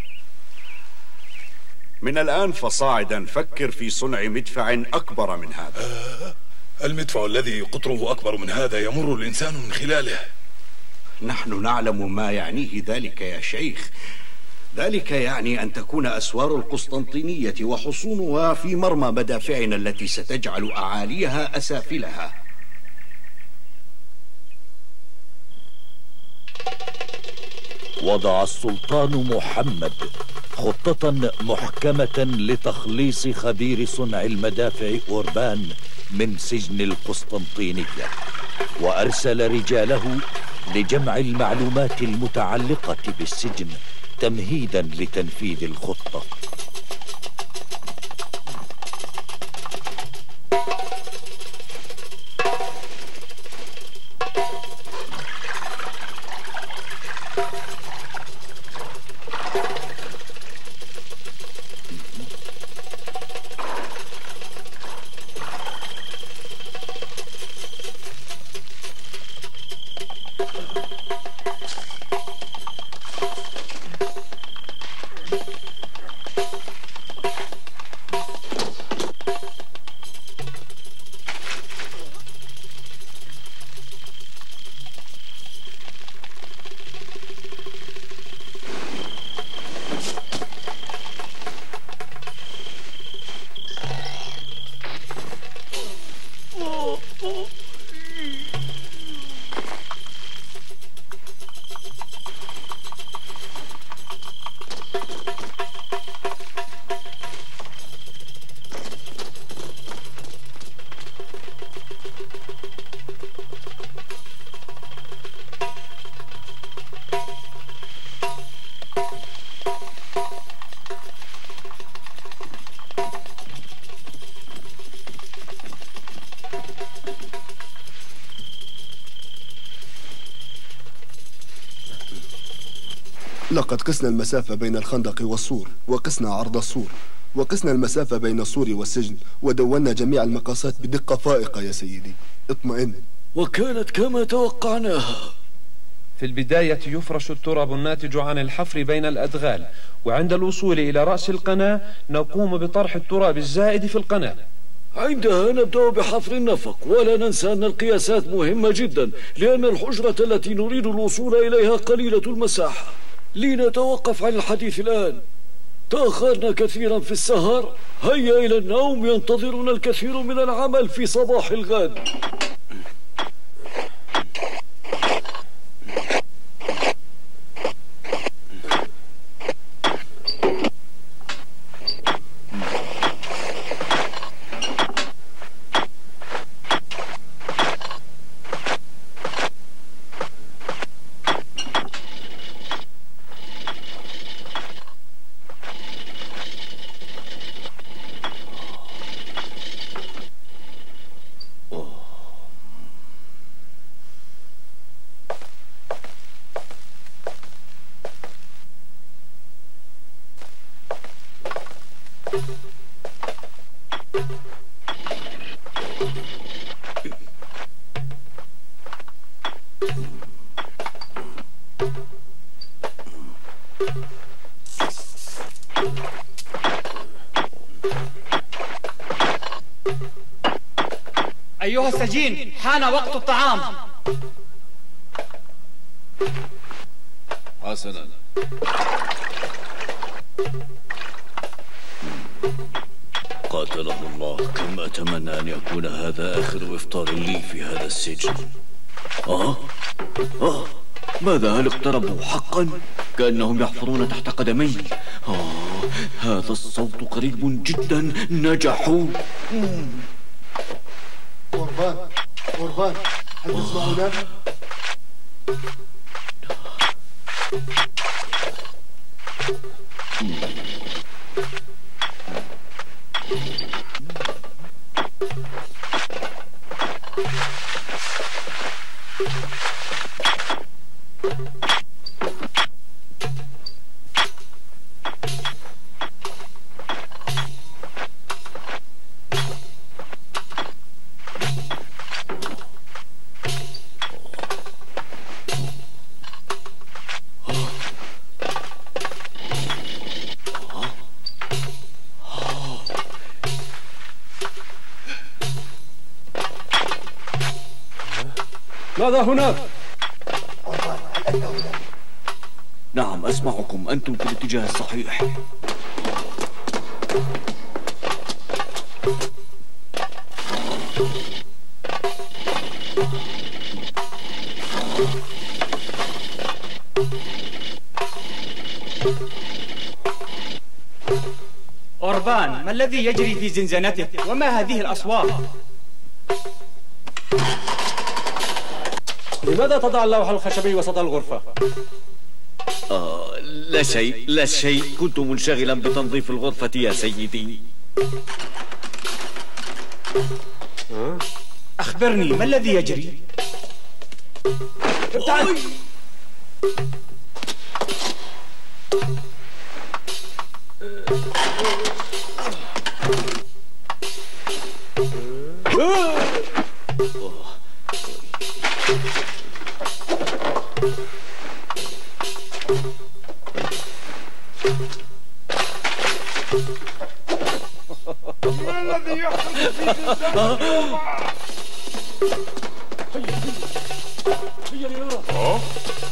من الآن فصاعدا فكر في صنع مدفع أكبر من هذا. المدفع الذي قطره أكبر من هذا يمر الإنسان من خلاله. نحن نعلم ما يعنيه ذلك يا شيخ. ذلك يعني أن تكون أسوار القسطنطينية وحصونها في مرمى مدافعنا التي ستجعل أعاليها أسافلها. وضع السلطان محمد خطة محكمة لتخليص خبير صنع المدافع أوربان من سجن القسطنطينية، وأرسل رجاله لجمع المعلومات المتعلقة بالسجن تمهيدا لتنفيذ الخطة. لقد قسنا المسافة بين الخندق والسور، وقسنا عرض السور، وقسنا المسافة بين السور والسجن، ودونا جميع المقاسات بدقة فائقة يا سيدي. اطمئن. وكانت كما توقعناها. في البداية يفرش التراب الناتج عن الحفر بين الأدغال، وعند الوصول إلى رأس القناة نقوم بطرح التراب الزائد في القناة. عندها نبدأ بحفر النفق، ولا ننسى أن القياسات مهمة جدا، لأن الحجرة التي نريد الوصول إليها قليلة المساحة. لنتوقف عن الحديث الآن، تأخرنا كثيرا في السهر. هيا إلى النوم، ينتظرنا الكثير من العمل في صباح الغد. أيها السجين، حان وقت الطعام. حسنا. قاتله الله، كم أتمنى أن يكون هذا آخر إفطار لي في هذا السجن. ماذا؟ هل اقتربوا حقا؟ كأنهم يحفرون تحت قدمي. هذا الصوت قريب جدا. نجحوا. أوربان، هل تسمعنا؟ ماذا هناك؟ نعم أسمعكم، أنتم في الاتجاه الصحيح. أوربان، ما الذي يجري في زنزانتك؟ وما هذه الأصوات؟ لماذا تضع اللوح الخشبي وسط الغرفة؟ لا شيء، لا شيء، كنت منشغلا بتنظيف الغرفة يا سيدي. أخبرني، ما الذي يجري؟ ابتعد! ما الذي يحدث في زنزانة؟ هيا لنرى.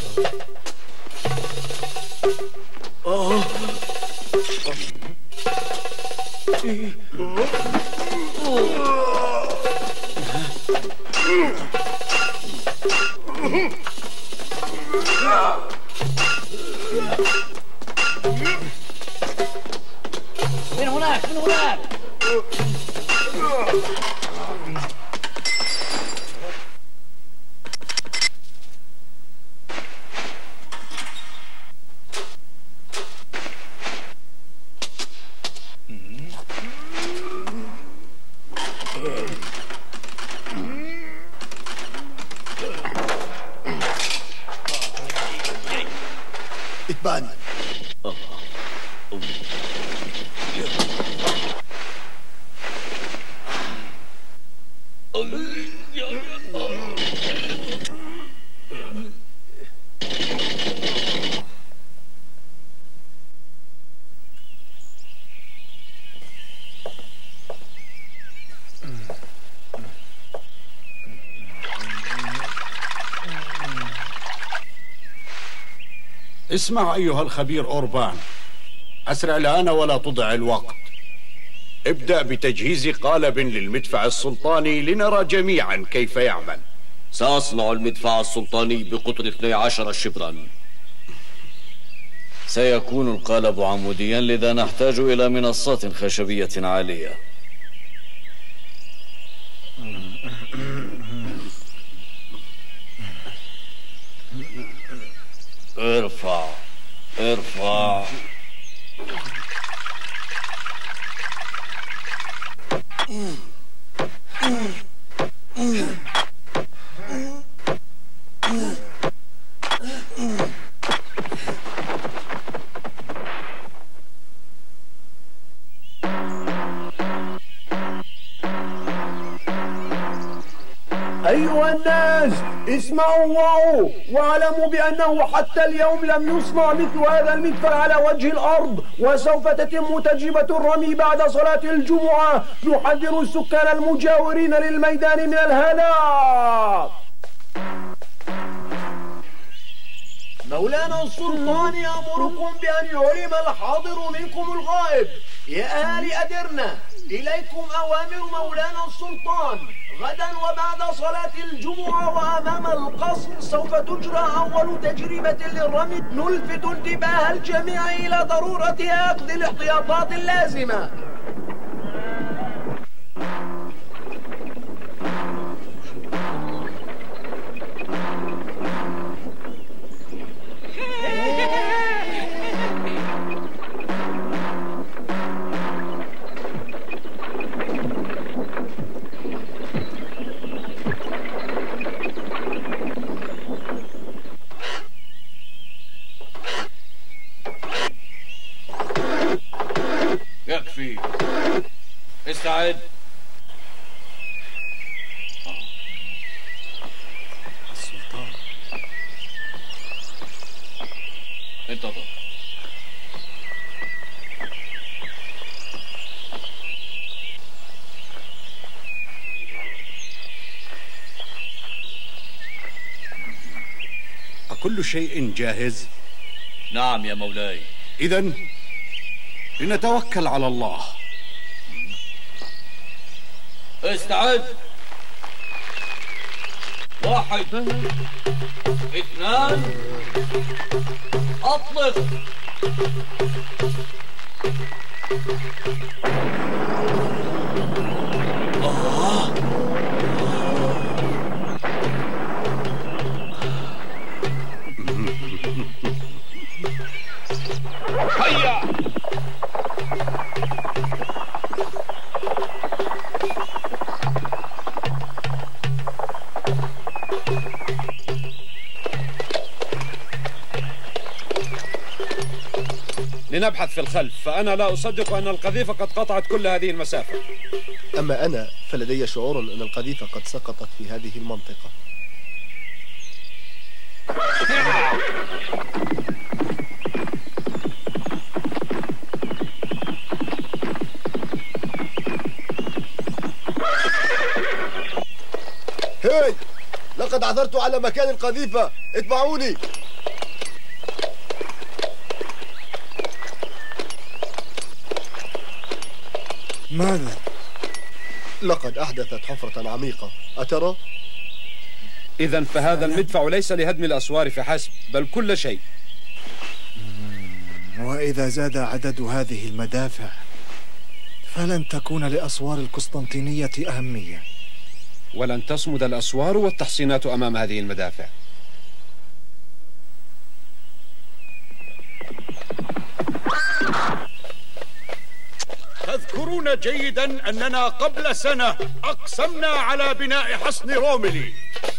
من هناك، من هناك. اتبعني. اسمع أيها الخبير أوربان، أسرع الآن ولا تضع الوقت. ابدأ بتجهيز قالب للمدفع السلطاني لنرى جميعا كيف يعمل. سأصنع المدفع السلطاني بقطر 12 شبرا. سيكون القالب عموديا، لذا نحتاج إلى منصات خشبية عالية. ارفع ارفع. أيها الناس اسمعوا وعوا واعلموا بأنه حتى اليوم لم يصنع مثل هذا المدفع على وجه الأرض، وسوف تتم تجربة الرمي بعد صلاة الجمعة. نحذر السكان المجاورين للميدان من الهلاك. مولانا السلطان يأمركم بأن يعلم الحاضر منكم الغائب. يا أهالي أدرنا، إليكم أوامر مولانا السلطان. غدا وبعد صلاة الجمعة وأمام القصر سوف تجرى أول تجربة للرمي، نلفت انتباه الجميع إلى ضرورة أخذ الاحتياطات اللازمة. يكفي، استعد. السلطان انتظر. أكل شيء جاهز؟ نعم يا مولاي. إذن لنتوكل على الله. استعد. 1 2 اطلق. هيا. لنبحث في الخلف، فأنا لا أصدق أن القذيفة قد قطعت كل هذه المسافة. أما أنا فلدي شعور أن القذيفة قد سقطت في هذه المنطقة. هاي، لقد عثرت على مكان القذيفة، اتبعوني. ماذا؟ لقد أحدثت حفرة عميقة، أترى؟ إذن فهذا المدفع ليس لهدم الأسوار فحسب، بل كل شيء. وإذا زاد عدد هذه المدافع فلن تكون لأسوار القسطنطينية أهمية، ولن تصمد الأسوار والتحصينات أمام هذه المدافع. تذكرون جيدا أننا قبل سنة أقسمنا على بناء حصن روملي،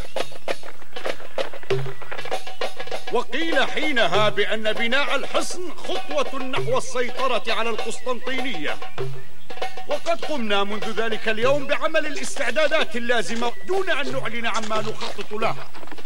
وقيل حينها بأن بناء الحصن خطوة نحو السيطرة على القسطنطينية، وقد قمنا منذ ذلك اليوم بعمل الاستعدادات اللازمة دون أن نعلن عما نخطط لها.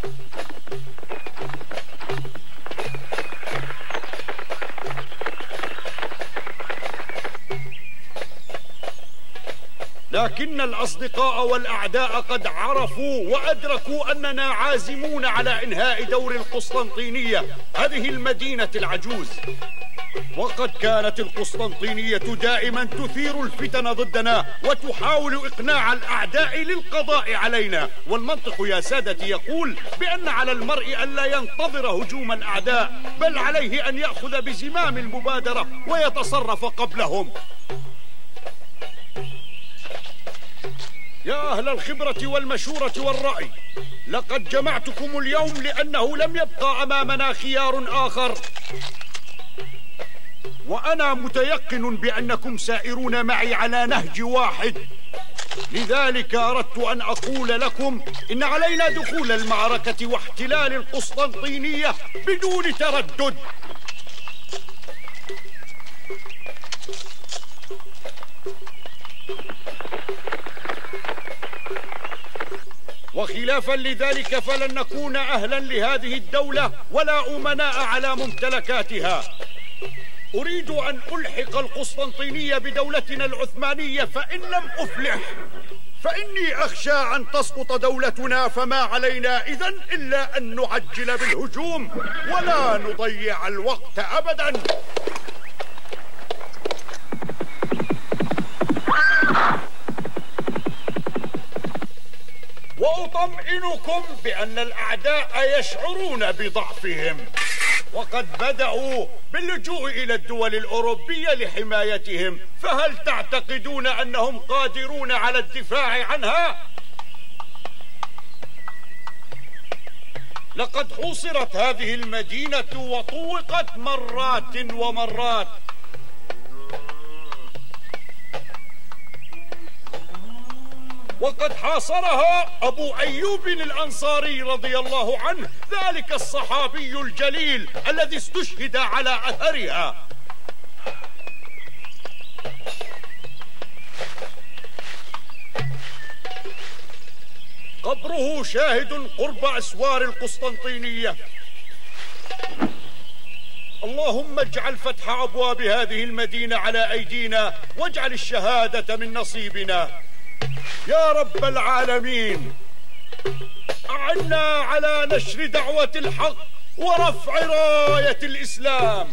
لكن الأصدقاء والأعداء قد عرفوا وأدركوا أننا عازمون على إنهاء دور القسطنطينية، هذه المدينة العجوز. وقد كانت القسطنطينية دائما تثير الفتن ضدنا وتحاول إقناع الأعداء للقضاء علينا، والمنطق يا سادتي يقول بأن على المرء ألا ينتظر هجوم الأعداء، بل عليه أن يأخذ بزمام المبادرة ويتصرف قبلهم. يا أهل الخبرة والمشورة والرأي، لقد جمعتكم اليوم لأنه لم يبقى أمامنا خيار آخر، وأنا متيقن بأنكم سائرون معي على نهج واحد. لذلك أردت أن أقول لكم إن علينا دخول المعركة واحتلال القسطنطينية بدون تردد. وخلافا لذلك فلن نكون أهلا لهذه الدولة ولا أمناء على ممتلكاتها. أريد أن ألحق القسطنطينية بدولتنا العثمانية، فإن لم أفلح فإني أخشى أن تسقط دولتنا، فما علينا إذن إلا أن نعجل بالهجوم ولا نضيع الوقت أبدا. وأطمئنكم بأن الأعداء يشعرون بضعفهم، وقد بدأوا باللجوء إلى الدول الأوروبية لحمايتهم، فهل تعتقدون أنهم قادرون على الدفاع عنها؟ لقد حوصرت هذه المدينة وطوقت مرات ومرات، وقد حاصرها أبو أيوب الأنصاري رضي الله عنه، ذلك الصحابي الجليل الذي استشهد على أثرها. قبره شاهد قرب أسوار القسطنطينية. اللهم اجعل فتح أبواب هذه المدينة على أيدينا، واجعل الشهادة من نصيبنا يا رب العالمين. أعنا على نشر دعوة الحق ورفع راية الإسلام.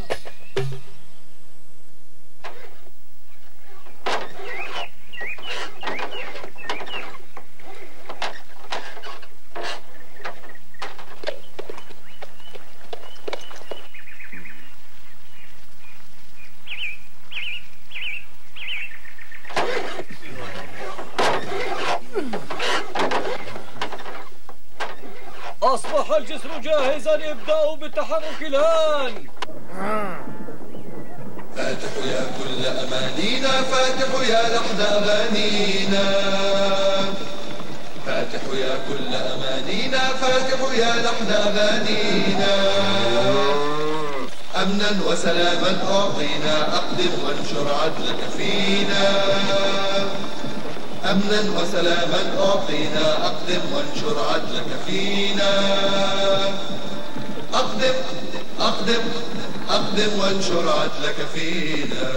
أصبح الجسر جاهزا، ابدأوا بالتحرك الآن. فاتحوا يا كل أمانينا، فاتحوا يا لحن أغانينا، فاتحوا يا كل أمانينا، فاتحوا يا لحن أغانينا. أمنا وسلاما أعطينا، أقدم وانشر عدلك فينا. أمنا وسلاما أعطينا، أقدم وانشر عدلك فينا. أقدم أقدم أقدم وانشر عدلك فينا.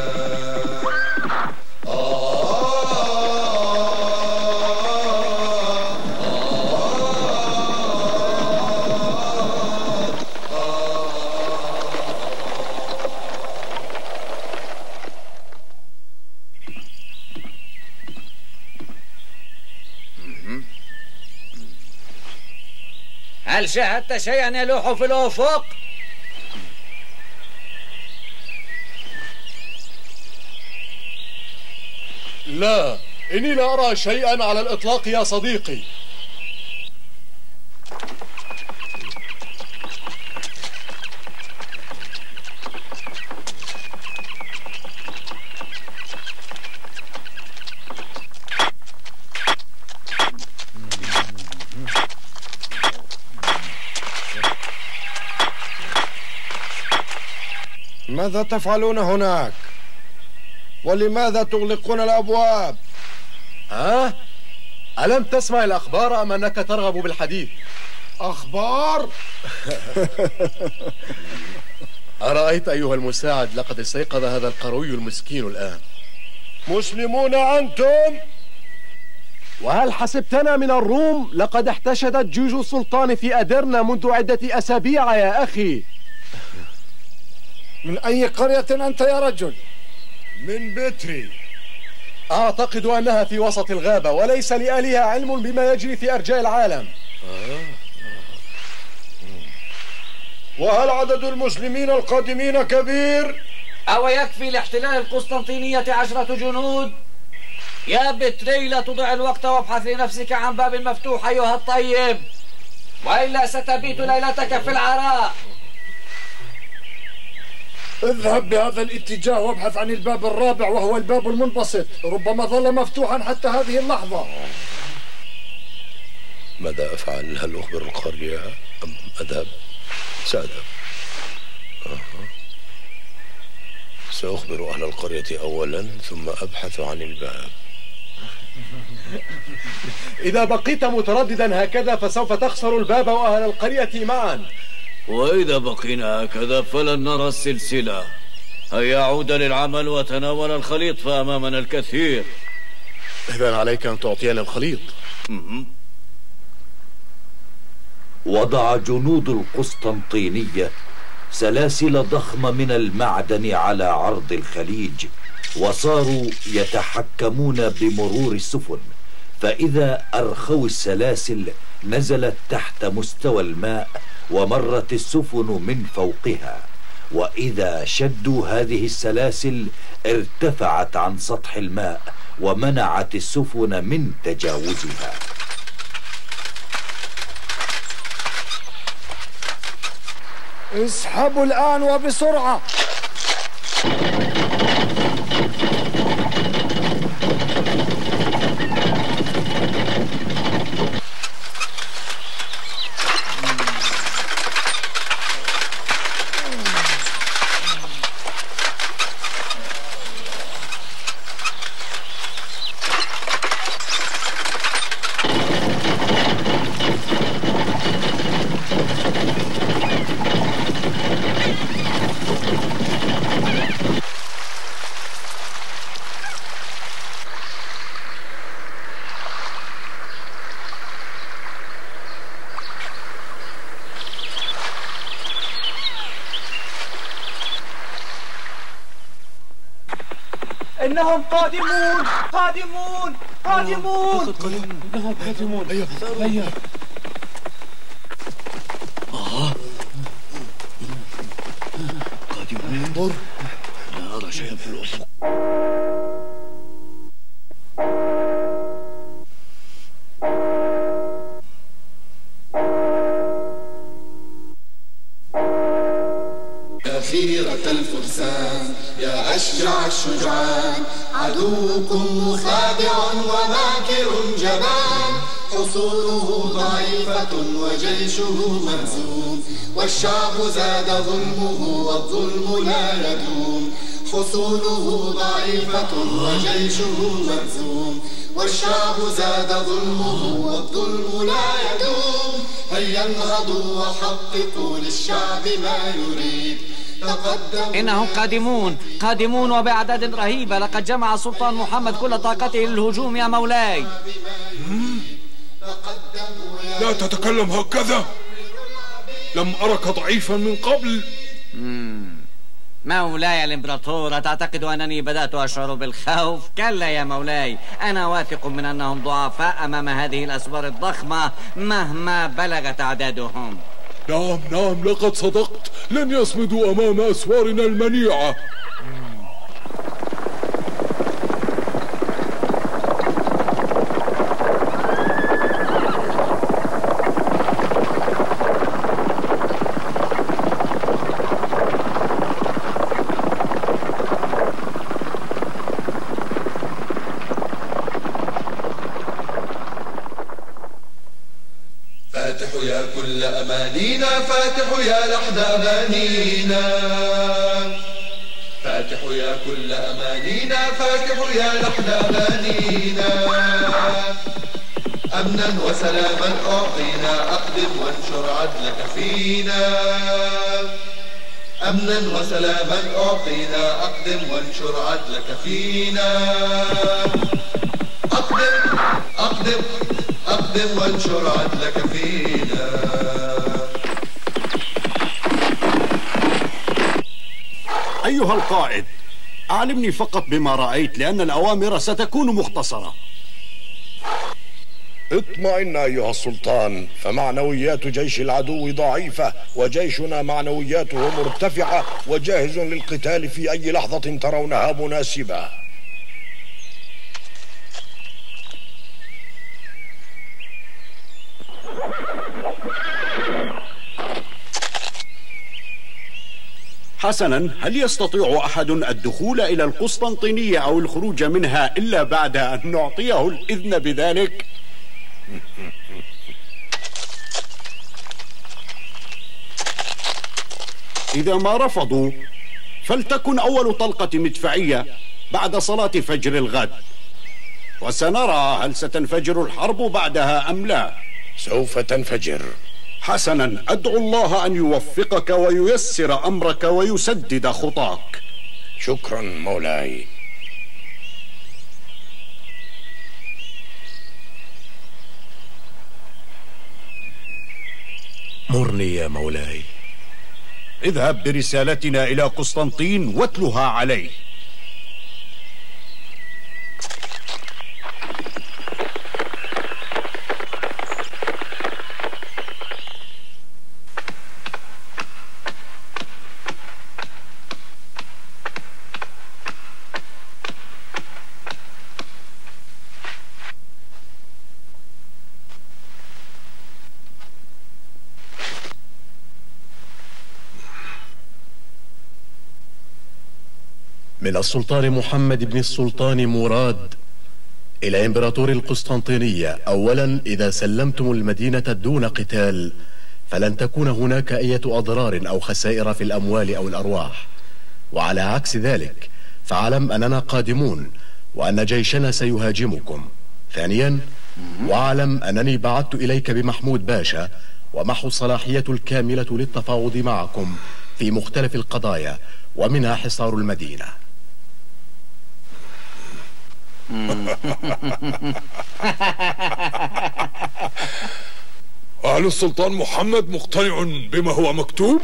هل شاهدت شيئا يلوح في الأفق؟ لا، إني لا أرى شيئا على الإطلاق يا صديقي. ماذا تفعلون هناك؟ ولماذا تغلقون الأبواب؟ ها؟ ألم تسمع الأخبار أم أنك ترغب بالحديث؟ أخبار؟ أرأيت أيها المساعد، لقد استيقظ هذا القروي المسكين الآن. مسلمون أنتم؟ وهل حسبتنا من الروم؟ لقد احتشدت جيوش السلطان في أدرنا منذ عدة أسابيع يا أخي. من أي قرية أنت يا رجل؟ من بتري. أعتقد أنها في وسط الغابة، وليس لأهلها علم بما يجري في أرجاء العالم. وهل عدد المسلمين القادمين كبير؟ أو يكفي لاحتلال القسطنطينية 10 جنود؟ يا بتري، لا تضع الوقت وابحث لنفسك عن باب مفتوح أيها الطيب، وإلا ستبيت ليلتك في العراء. اذهب بهذا الاتجاه وابحث عن الباب الرابع، وهو الباب المنبسط، ربما ظل مفتوحا حتى هذه اللحظة. ماذا أفعل؟ هل أخبر القرية أم أذهب؟ سأذهب. سأخبر أهل القرية أولا، ثم أبحث عن الباب. إذا بقيت مترددا هكذا فسوف تخسر الباب وأهل القرية معا. وإذا بقينا هكذا فلن نرى السلسلة. هيا عود للعمل وتناول الخليط فأمامنا الكثير. إذن عليك أن تعطينا الخليط. وضع جنود القسطنطينية سلاسل ضخمة من المعدن على عرض الخليج، وصاروا يتحكمون بمرور السفن، فإذا أرخوا السلاسل نزلت تحت مستوى الماء ومرت السفن من فوقها، وإذا شدوا هذه السلاسل ارتفعت عن سطح الماء ومنعت السفن من تجاوزها. اسحبوا الآن وبسرعة. إنهم قادمون قادمون قادمون. إنهم قادمون. هيا قادمون. انظر، لا أرى شيئا في الأفق. يا خيرة الفرسان، يا أشجع الشجعان، عدوكم مخادع وماكر جبان، حصونه ضعيفة وجيشه مهزوم، والشعب زاد ظلمه والظلم لا يدوم. حصونه ضعيفة وجيشه مهزوم، والشعب زاد ظلمه والظلم لا يدوم. هيا انهضوا وحققوا للشعب ما يريد. إنهم قادمون وبأعداد رهيبة. لقد جمع السلطان محمد كل طاقته للهجوم يا مولاي. لا تتكلم هكذا، لم أرك ضعيفا من قبل. مولاي الإمبراطور، أتعتقد أنني بدأت أشعر بالخوف؟ كلا يا مولاي، أنا واثق من أنهم ضعفاء أمام هذه الأسوار الضخمة مهما بلغت أعدادهم. نعم، لقد صدقت، لن يصمدوا أمام أسوارنا المنيعة. فاتح يا كل أمانينا، فاتح يا لحد أمانينا، فاتح يا كل أمانينا، فاتح يا لحد أمانينا. أمنا وسلاما أعطينا، أقدم وانشر عدلك فينا. أمنا وسلاما أعطينا، أقدم وانشر عدلك فينا. أقدم وانشر عدلك فينا. أيها القائد، أعلمني فقط بما رأيت، لأن الأوامر ستكون مختصرة. اطمئن أيها السلطان، فمعنويات جيش العدو ضعيفة، وجيشنا معنوياته مرتفعة وجاهز للقتال في أي لحظة ترونها مناسبة. حسنا، هل يستطيع أحد الدخول إلى القسطنطينية أو الخروج منها إلا بعد أن نعطيه الإذن بذلك؟ إذا ما رفضوا فلتكن أول طلقة مدفعية بعد صلاة فجر الغد. وسنرى هل ستنفجر الحرب بعدها أم لا. سوف تنفجر. حسنا، أدعو الله أن يوفقك وييسر أمرك ويسدد خطاك. شكرا مولاي. مرني يا مولاي. اذهب برسالتنا إلى قسطنطين واتلها عليه. من السلطان محمد بن السلطان مراد إلى إمبراطور القسطنطينية: أولا، إذا سلمتم المدينة دون قتال فلن تكون هناك أي أضرار أو خسائر في الأموال أو الأرواح، وعلى عكس ذلك فاعلم أننا قادمون وأن جيشنا سيهاجمكم. ثانيا، واعلم أنني بعثت إليك بمحمود باشا ومعه الصلاحية الكاملة للتفاوض معكم في مختلف القضايا ومنها حصار المدينة. هل السلطان محمد مقتنع بما هو مكتوب؟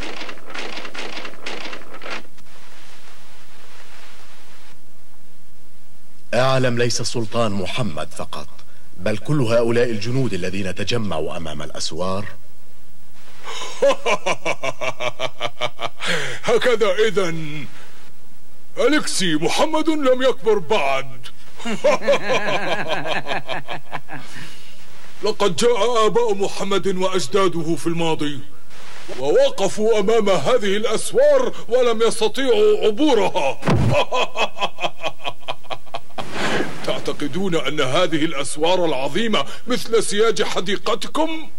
أعلم ليس السلطان محمد فقط، بل كل هؤلاء الجنود الذين تجمعوا أمام الأسوار. هكذا إذن أليكسي محمد لم يكبر بعد. لقد جاء آباء محمد وأجداده في الماضي ووقفوا أمام هذه الأسوار ولم يستطيعوا عبورها. تعتقدون أن هذه الأسوار العظيمة مثل سياج حديقتكم؟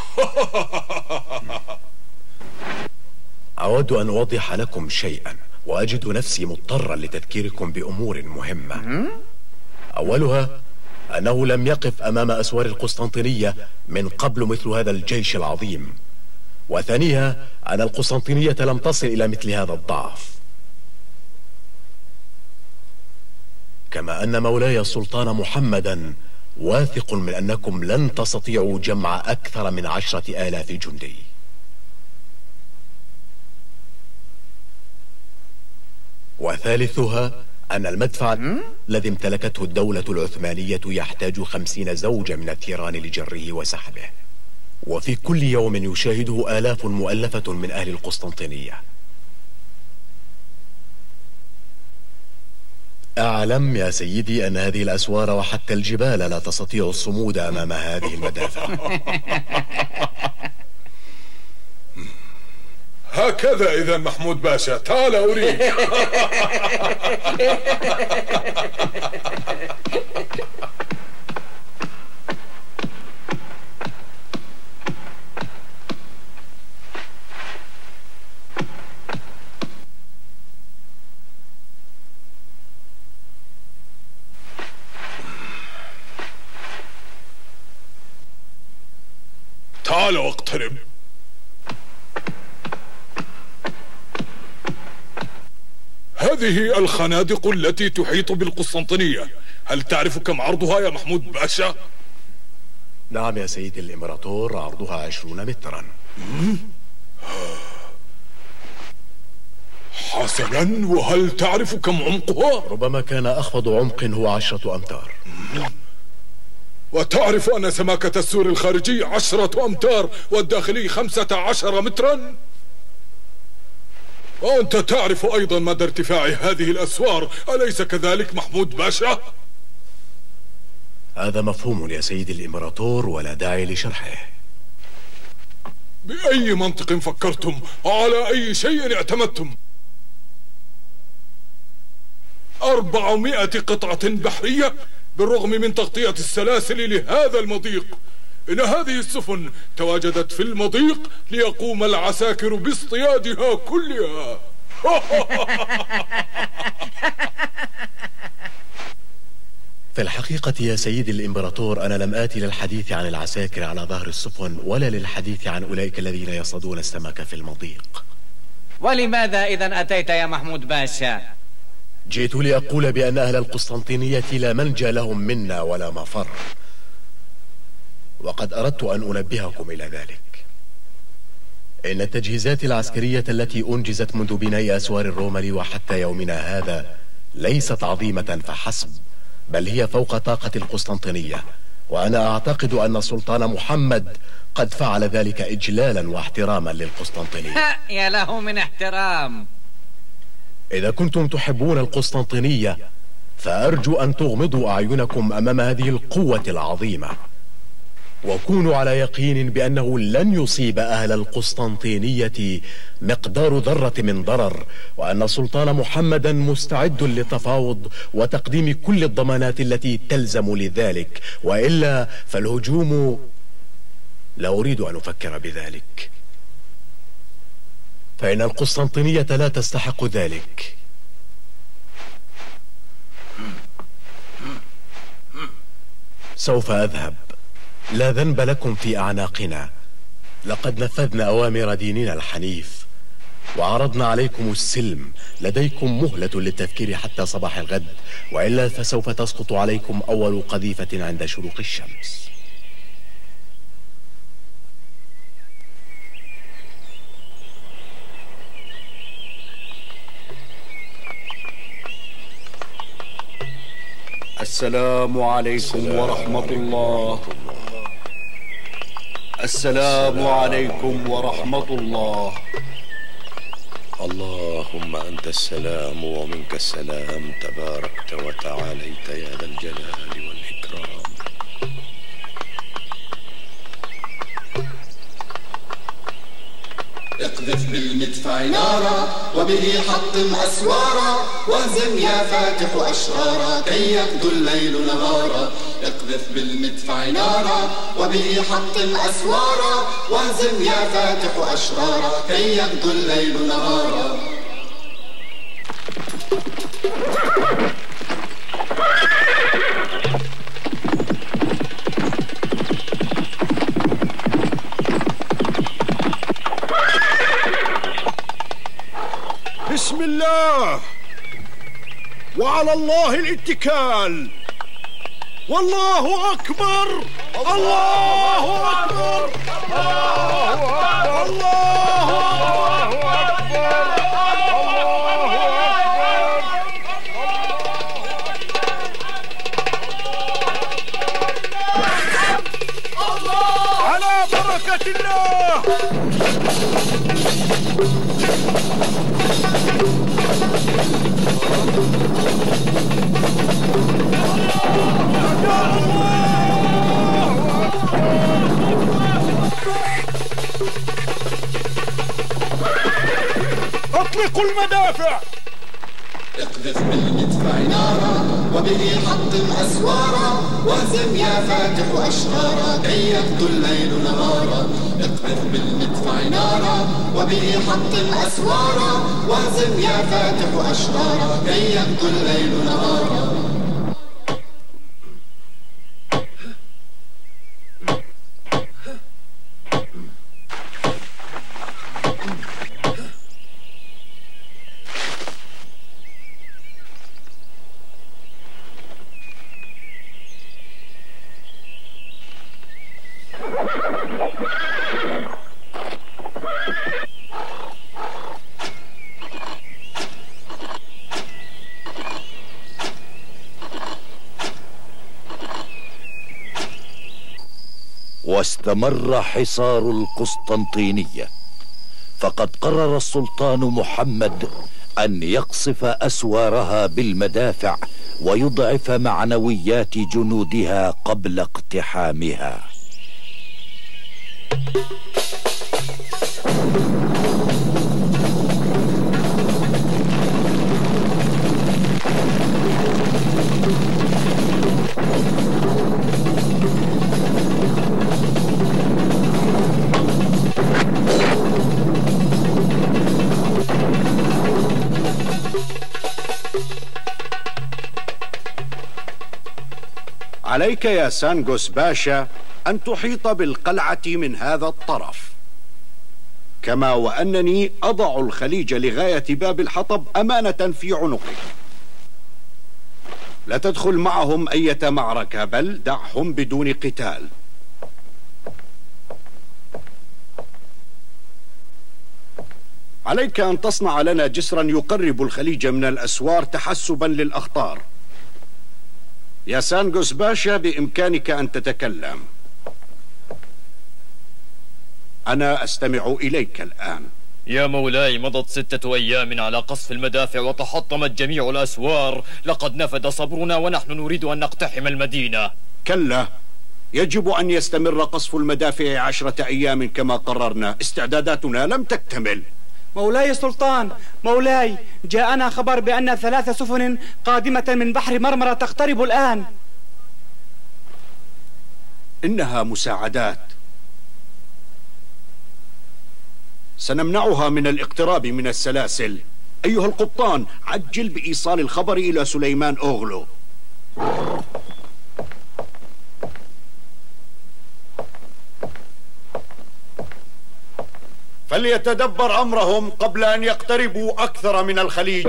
أود أن أوضح لكم شيئا، وأجد نفسي مضطرا لتذكيركم بأمور مهمة. أولها أنه لم يقف أمام أسوار القسطنطينية من قبل مثل هذا الجيش العظيم، وثانيها أن القسطنطينية لم تصل إلى مثل هذا الضعف، كما أن مولاي السلطان محمدا واثق من أنكم لن تستطيعوا جمع أكثر من 10,000 جندي. وثالثها أن المدفع الذي امتلكته الدولة العثمانية يحتاج 50 زوجة من الثيران لجره وسحبه، وفي كل يوم يشاهده آلاف مؤلفة من أهل القسطنطينية. أعلم يا سيدي أن هذه الأسوار وحتى الجبال لا تستطيع الصمود أمام هذه المدافع. هكذا إذا محمود باشا، تعال أريك. تعال واقترب. هذه الخنادق التي تحيط بالقسطنطينية، هل تعرف كم عرضها يا محمود باشا؟ نعم يا سيدي الإمبراطور، عرضها 20 مترا. حسنا، وهل تعرف كم عمقها؟ ربما كان أخفض عمق هو 10 أمتار. وتعرف أن سماكة السور الخارجي 10 أمتار والداخلي 15 مترا؟ وأنت تعرف أيضا مدى ارتفاع هذه الأسوار، أليس كذلك محمود باشا؟ هذا مفهوم يا سيدي الإمبراطور ولا داعي لشرحه. بأي منطق فكرتم؟ على أي شيء اعتمدتم؟ 400 قطعة بحرية بالرغم من تغطية السلاسل لهذا المضيق. إن هذه السفن تواجدت في المضيق ليقوم العساكر باصطيادها كلها. في الحقيقة يا سيدي الإمبراطور، أنا لم آتي للحديث عن العساكر على ظهر السفن ولا للحديث عن أولئك الذين يصطادون السمك في المضيق. ولماذا إذا أتيت يا محمود باشا؟ جئت لأقول بأن أهل القسطنطينية لا منجى لهم منا ولا مفر، وقد أردت أن أنبهكم إلى ذلك. إن التجهيزات العسكرية التي أنجزت منذ بناء أسوار الرومل وحتى يومنا هذا ليست عظيمة فحسب، بل هي فوق طاقة القسطنطينية، وأنا أعتقد أن السلطان محمد قد فعل ذلك إجلالا واحتراما للقسطنطينية. يا له من احترام. إذا كنتم تحبون القسطنطينية فأرجو أن تغمضوا أعينكم أمام هذه القوة العظيمة، وكونوا على يقين بأنه لن يصيب أهل القسطنطينية مقدار ذرة من ضرر، وأن السلطان محمدا مستعد للتفاوض وتقديم كل الضمانات التي تلزم لذلك، وإلا فالهجوم لا أريد أن أفكر بذلك، فإن القسطنطينية لا تستحق ذلك. سوف أذهب، لا ذنب لكم في أعناقنا، لقد نفذنا أوامر ديننا الحنيف وعرضنا عليكم السلم، لديكم مهلة للتفكير حتى صباح الغد، وإلا فسوف تسقط عليكم أول قذيفة عند شروق الشمس. السلام عليكم ورحمة الله. السلام عليكم ورحمة الله. اللهم أنت السلام ومنك السلام، تباركت وتعاليت يا ذا الجلال والإكرام. اقذف بالمدفع نارا وبه حطم أسوارا، واهزم يا فاتح أشرارا كي يغدو الليل نهارا. اقذف بالمدفع نارا وبه حطم أسوارا، واهزم يا فاتح أشرارا كي يغدو الليل نهارا. بسم الله وعلى الله الاتكال، والله أكبر. الله أكبر. الله أكبر. الله أكبر. على بركة الله. اطلقوا المدافع. اقذف بالمدفع نارا وبه حطم أسوارا، واهزم يا فاتح أشرارا كي يغدو الليل نهارا. اقذف بالمدفع نارا وبه حطم أسوارا، واهزم يا فاتح أشرارا كي يغدو الليل نهارا. واستمر حصار القسطنطينية، فقد قرر السلطان محمد أن يقصف أسوارها بالمدافع ويضعف معنويات جنودها قبل اقتحامها. عليك يا سانغوس باشا أن تحيط بالقلعة من هذا الطرف، كما وأنني أضع الخليج لغاية باب الحطب أمانة في عنقك. لا تدخل معهم أي معركة، بل دعهم بدون قتال. عليك أن تصنع لنا جسرا يقرب الخليج من الأسوار تحسبا للأخطار. يا سانغوس باشا، بإمكانك أن تتكلم. أنا أستمع إليك الآن. يا مولاي، مضت 6 أيام على قصف المدافع وتحطمت جميع الأسوار. لقد نفد صبرنا ونحن نريد أن نقتحم المدينة. كلا، يجب أن يستمر قصف المدافع 10 أيام كما قررنا. استعداداتنا لم تكتمل. مولاي السلطان، مولاي، جاءنا خبر بأن 3 سفن قادمة من بحر مرمرة تقترب الآن. إنها مساعدات، سنمنعها من الاقتراب من السلاسل. أيها القبطان، عجل بإيصال الخبر إلى سليمان أوغلو. فليتدبر أمرهم قبل أن يقتربوا أكثر من الخليج.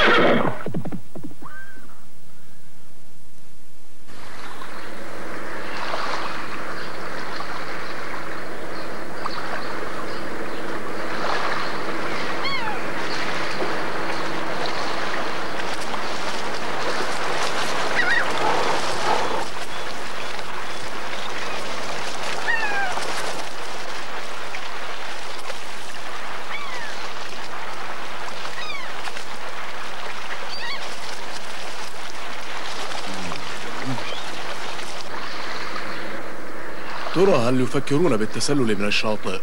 ترى هل يفكرون بالتسلل من الشاطئ؟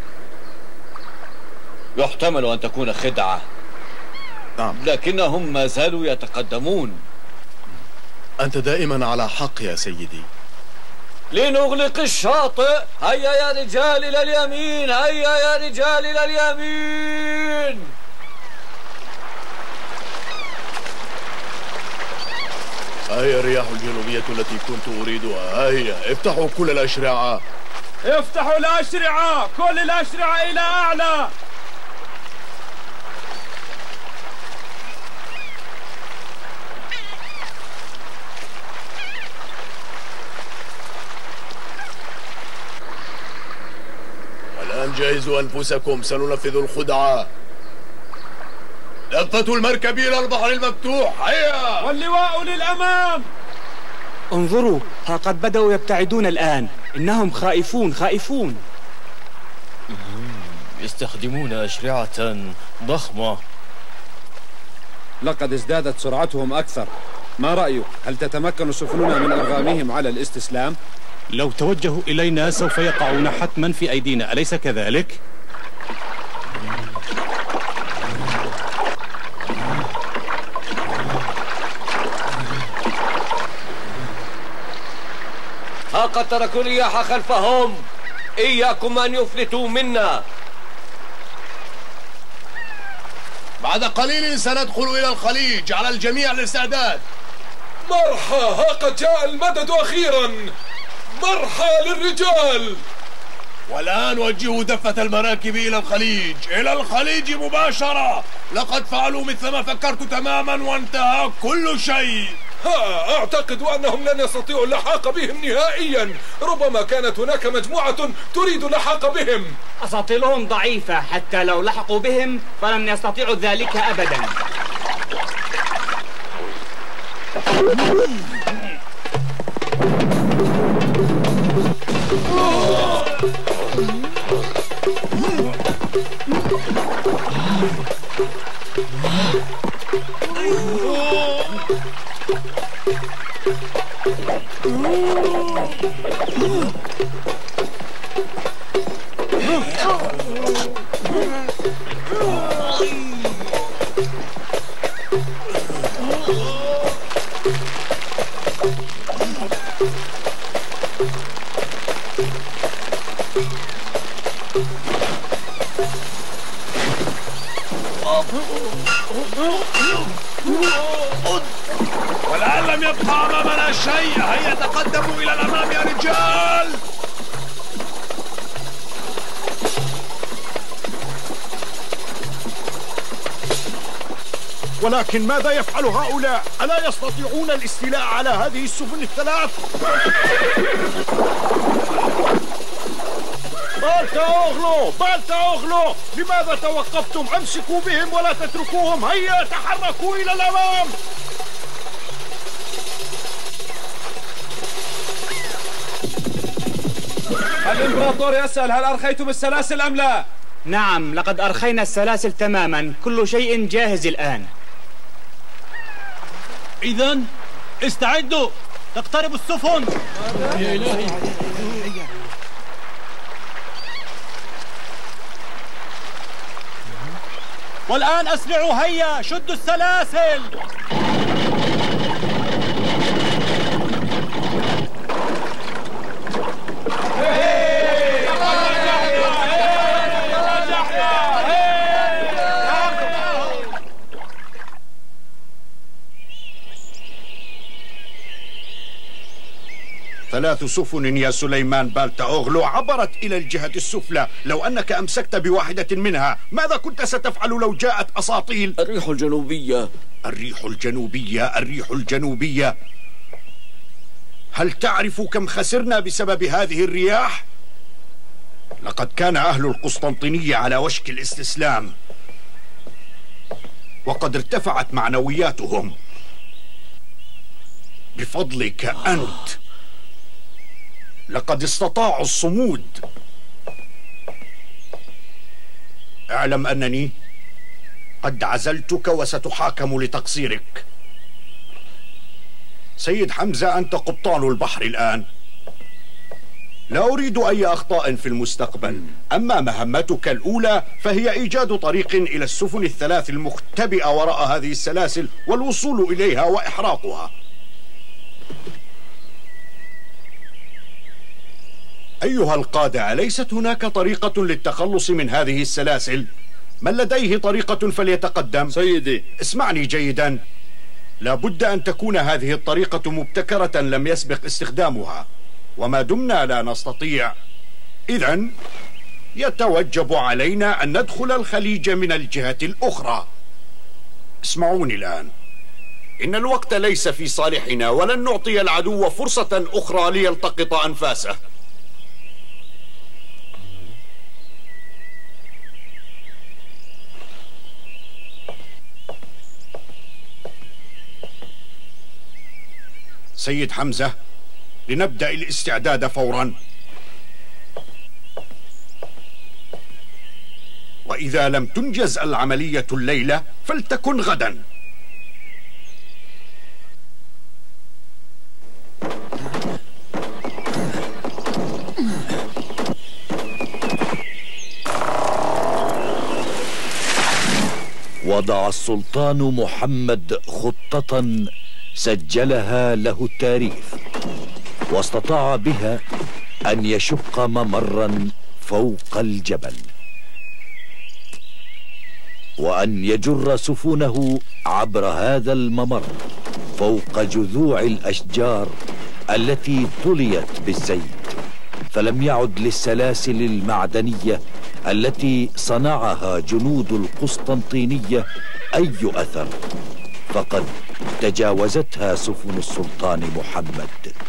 يحتمل أن تكون خدعة. نعم، لكنهم ما زالوا يتقدمون. أنت دائما على حق يا سيدي. لنغلق الشاطئ. هيا يا رجال إلى اليمين، هيا يا رجال إلى اليمين. هيا الرياح الجنوبية التي كنت أريدها. هيا افتحوا كل الأشرعة. افتحوا الأشرعة، كل الأشرعة إلى أعلى. الآن جهزوا أنفسكم، سننفذ الخدعة. لفة المركب إلى البحر المفتوح. هيا، واللواء للأمام. انظروا، ها قد بدأوا يبتعدون الآن. إنهم خائفون. يستخدمون أشرعة ضخمة. لقد ازدادت سرعتهم أكثر. ما رأيك؟ هل تتمكن سفننا من أرغامهم على الاستسلام؟ لو توجهوا إلينا سوف يقعون حتما في أيدينا، أليس كذلك؟ ها قد تركوا الرياح خلفهم. إياكم أن يفلتوا منا. بعد قليل سندخل إلى الخليج. على الجميع الاستعداد. مرحى، ها قد جاء المدد أخيرا. مرحى للرجال. والآن وجهوا دفة المراكب إلى الخليج. إلى الخليج مباشرة. لقد فعلوا مثل ما فكرت تماما وانتهى كل شيء. أعتقد أنهم لن يستطيعوا اللحاق بهم نهائيا. ربما كانت هناك مجموعة تريد اللحاق بهم. أساطيلهم ضعيفة، حتى لو لحقوا بهم فلن يستطيعوا ذلك أبدا. والآن لم يبقى أمامنا شيء. هيا تقدموا إلى الأمام يا رجال. ولكن ماذا يفعل هؤلاء؟ ألا يستطيعون الاستيلاء على هذه السفن الثلاث؟ بالتاوغلو، لماذا توقفتم؟ أمسكوا بهم ولا تتركوهم. هيا تحركوا إلى الأمام. الإمبراطور يسأل هل أرخيتم السلاسل أم لا؟ نعم، لقد أرخينا السلاسل تماما، كل شيء جاهز الآن. إذن استعدوا، تقترب السفن. يا إلهي. والآن أسرعوا، هيا شدوا السلاسل. ثلاث سفن يا سليمان بالتاوغلو عبرت إلى الجهة السفلى. لو أنك أمسكت بواحدة منها ماذا كنت ستفعل لو جاءت أساطيل؟ الريح الجنوبية. الريح الجنوبية. هل تعرف كم خسرنا بسبب هذه الرياح؟ لقد كان أهل القسطنطينية على وشك الاستسلام، وقد ارتفعت معنوياتهم بفضلك أنت. لقد استطاعوا الصمود. اعلم أنني قد عزلتك وستحاكم لتقصيرك. سيد حمزة، أنت قبطان البحر الآن. لا أريد أي أخطاء في المستقبل. أما مهمتك الأولى فهي إيجاد طريق إلى السفن الثلاث المختبئة وراء هذه السلاسل والوصول إليها وإحراقها. أيها القادة، أليست هناك طريقة للتخلص من هذه السلاسل؟ من لديه طريقة فليتقدم. سيدي، اسمعني جيدا، لابد أن تكون هذه الطريقة مبتكرة لم يسبق استخدامها، وما دمنا لا نستطيع إذن يتوجب علينا أن ندخل الخليج من الجهة الأخرى. اسمعوني الآن، إن الوقت ليس في صالحنا، ولن نعطي العدو فرصة أخرى ليلتقط أنفاسه. سيد حمزة، لنبدأ الاستعداد فورا، وإذا لم تنجز العملية الليلة فلتكن غدا. وضع السلطان محمد خطة سجلها له التاريخ، واستطاع بها أن يشق ممرا فوق الجبل، وأن يجر سفنه عبر هذا الممر فوق جذوع الأشجار التي طليت بالزيت، فلم يعد للسلاسل المعدنية التي صنعها جنود القسطنطينية أي أثر، فقد تجاوزتها سفن السلطان محمد.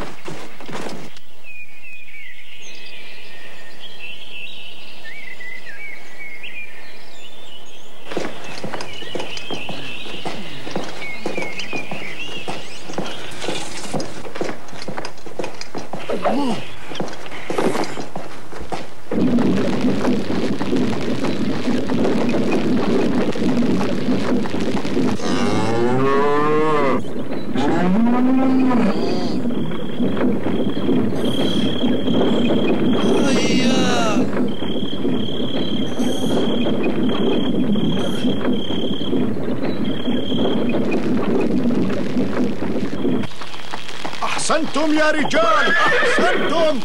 أحسنتم يا رجال، أحسنتم.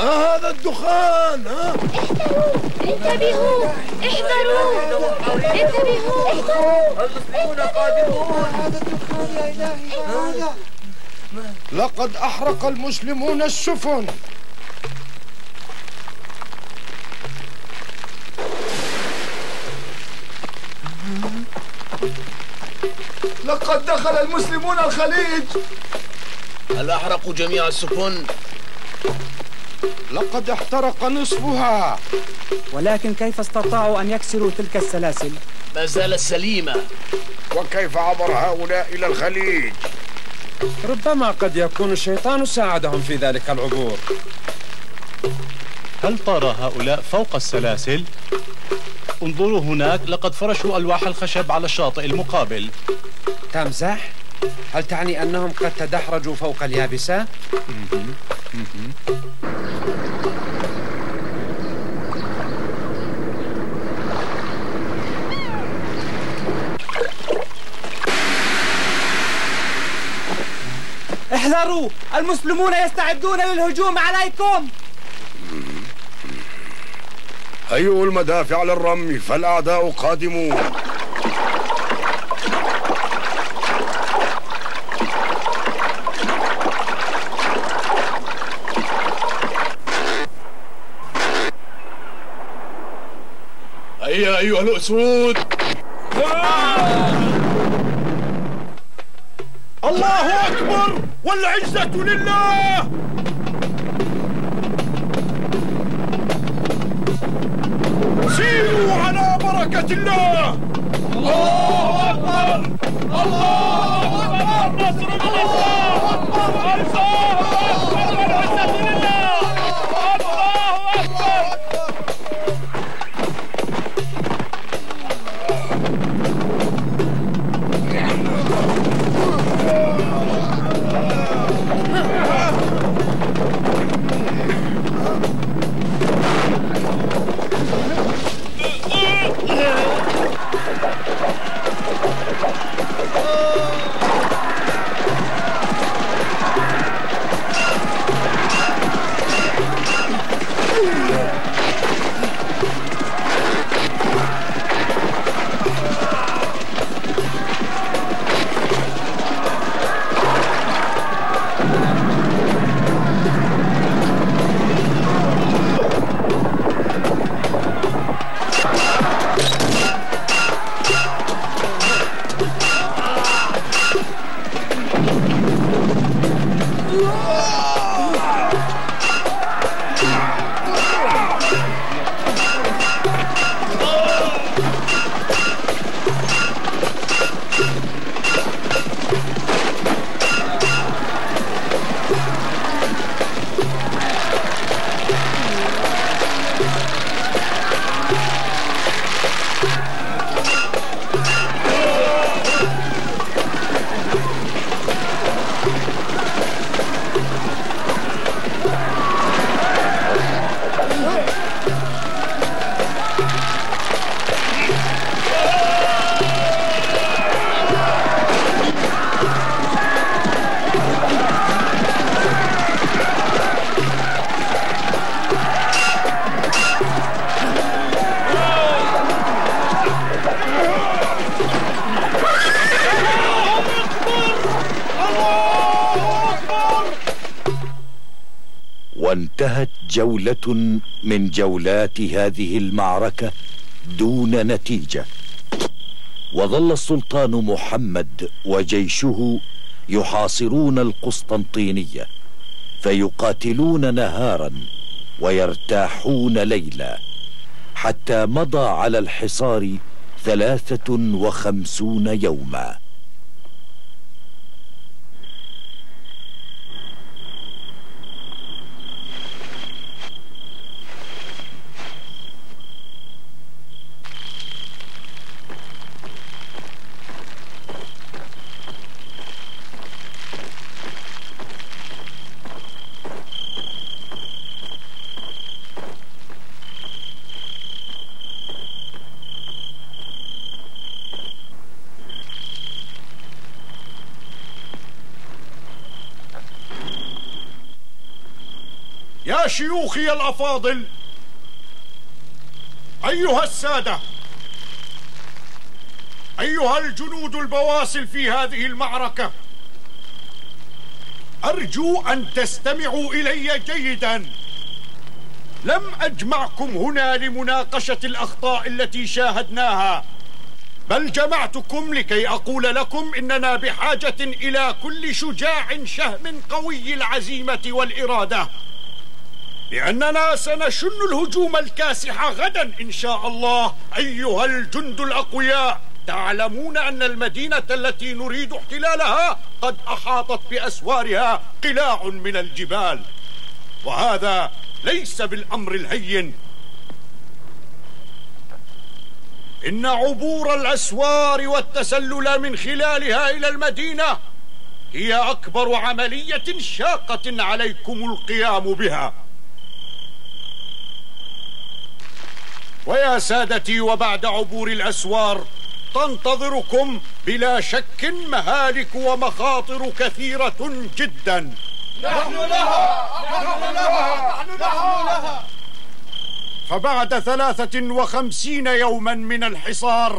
ما هذا الدخان؟ انتبهوا احذروا انتبهوا المسلمون قادمون. هذا الدخان يا إلهي هذا. لقد أحرق المسلمون السفن. لقد دخل المسلمون الخليج. هل أحرقوا جميع السفن؟ لقد احترق نصفها. ولكن كيف استطاعوا أن يكسروا تلك السلاسل؟ ما زالت سليمة. وكيف عبر هؤلاء إلى الخليج؟ ربما قد يكون الشيطان ساعدهم في ذلك العبور. هل طار هؤلاء فوق السلاسل؟ انظروا هناك، لقد فرشوا ألواح الخشب على الشاطئ المقابل. تمزح؟ هل تعني أنهم قد تدحرجوا فوق اليابسة؟ احذروا، المسلمون يستعدون للهجوم عليكم. هيئوا المدافع للرمي فالأعداء قادمون. هيا أيها الأسود. الله أكبر والعزة لله. سيروا على بركة الله. الله أكبر الله أكبر. نصر الله أكبر الله أكبر والعزة لله. الله أكبر. وانتهت جولة من جولات هذه المعركة دون نتيجة، وظل السلطان محمد وجيشه يحاصرون القسطنطينية، فيقاتلون نهارا ويرتاحون ليلا، حتى مضى على الحصار 53 يوما. يا شيوخي الأفاضل، أيها السادة، أيها الجنود البواسل في هذه المعركة، أرجو أن تستمعوا إلي جيدا. لم أجمعكم هنا لمناقشة الأخطاء التي شاهدناها، بل جمعتكم لكي أقول لكم إننا بحاجة إلى كل شجاع شهم قوي العزيمة والإرادة، لأننا سنشن الهجوم الكاسح غدا إن شاء الله. أيها الجند الأقوياء، تعلمون أن المدينة التي نريد احتلالها قد أحاطت بأسوارها قلاع من الجبال، وهذا ليس بالأمر الهين. إن عبور الأسوار والتسلل من خلالها إلى المدينة هي أكبر عملية شاقة عليكم القيام بها. ويا سادتي، وبعد عبور الأسوار تنتظركم بلا شك مهالك ومخاطر كثيرة جدا. نحن لها، نحن لها، نحن لها. فبعد 53 يوما من الحصار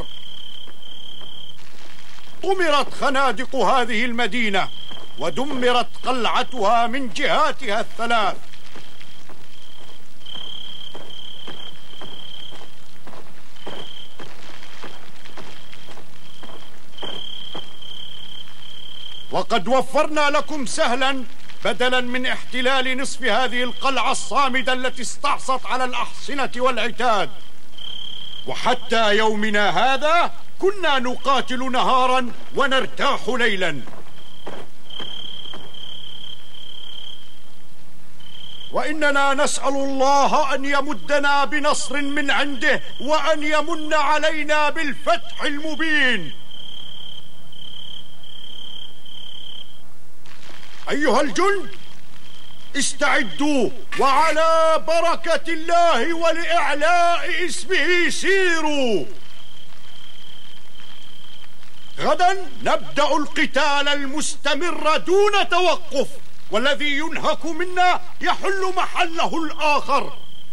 طمرت خنادق هذه المدينة ودمرت قلعتها من جهاتها الثلاث. وقد وفرنا لكم سهلا بدلا من احتلال نصف هذه القلعة الصامدة التي استعصت على الأحصنة والعتاد. وحتى يومنا هذا كنا نقاتل نهارا ونرتاح ليلا. وإننا نسأل الله أن يمدنا بنصر من عنده وأن يمن علينا بالفتح المبين. أيها الجند، استعدوا، وعلى بركة الله ولإعلاء اسمه سيروا. غدا نبدأ القتال المستمر دون توقف، والذي ينهك منا يحل محله الآخر.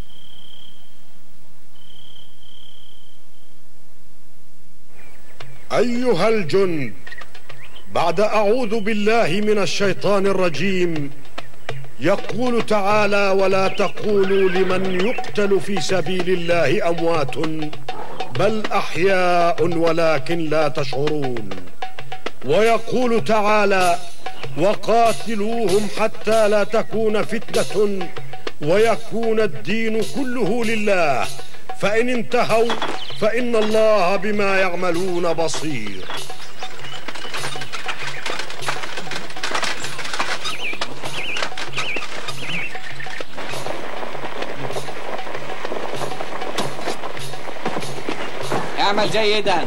أيها الجند، بعد أعوذ بالله من الشيطان الرجيم، يقول تعالى: ولا تقولوا لمن يقتل في سبيل الله أموات بل أحياء ولكن لا تشعرون. ويقول تعالى: وقاتلوهم حتى لا تكون فتنة ويكون الدين كله لله، فإن انتهوا فإن الله بما يعملون بصير. اعمل جيدا.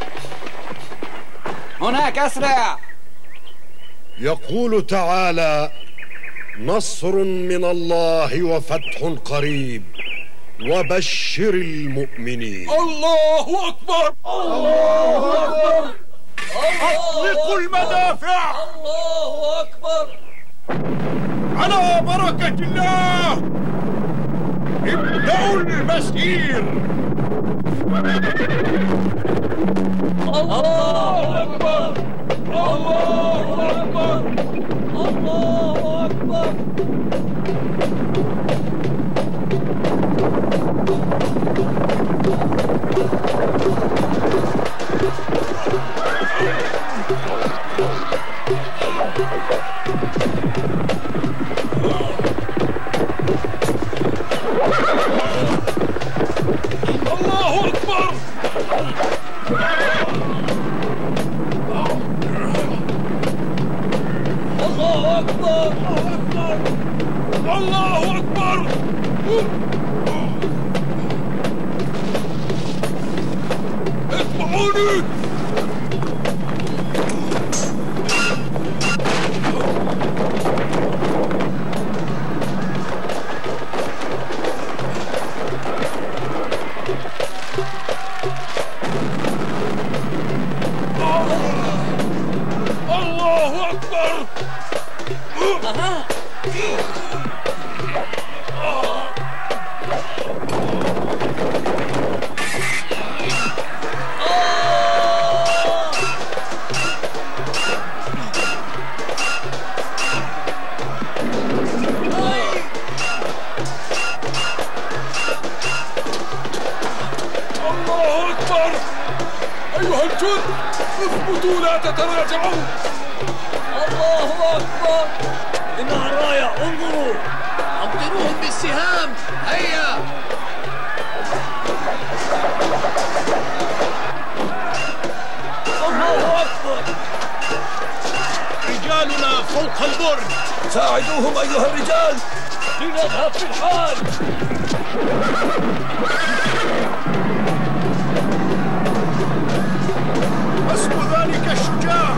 هناك، أسرع. يقول تعالى: نصر من الله وفتح قريب وبشر المؤمنين. الله أكبر، الله أكبر، أطلقوا المدافع. الله أكبر. على بركة الله ابدأوا المسير. الله أكبر، الله أكبر، الله أكبر. الله أكبر. الله أكبر، الله أكبر. الجند اثبتوا لا تتراجعوا. الله أكبر، إنها الراية، انظروا أمطروهم بالسهام. هيا الله أكبر. رجالنا فوق البرج، ساعدوهم أيها الرجال لنذهب في الحال. اسم ذلك الشجاع.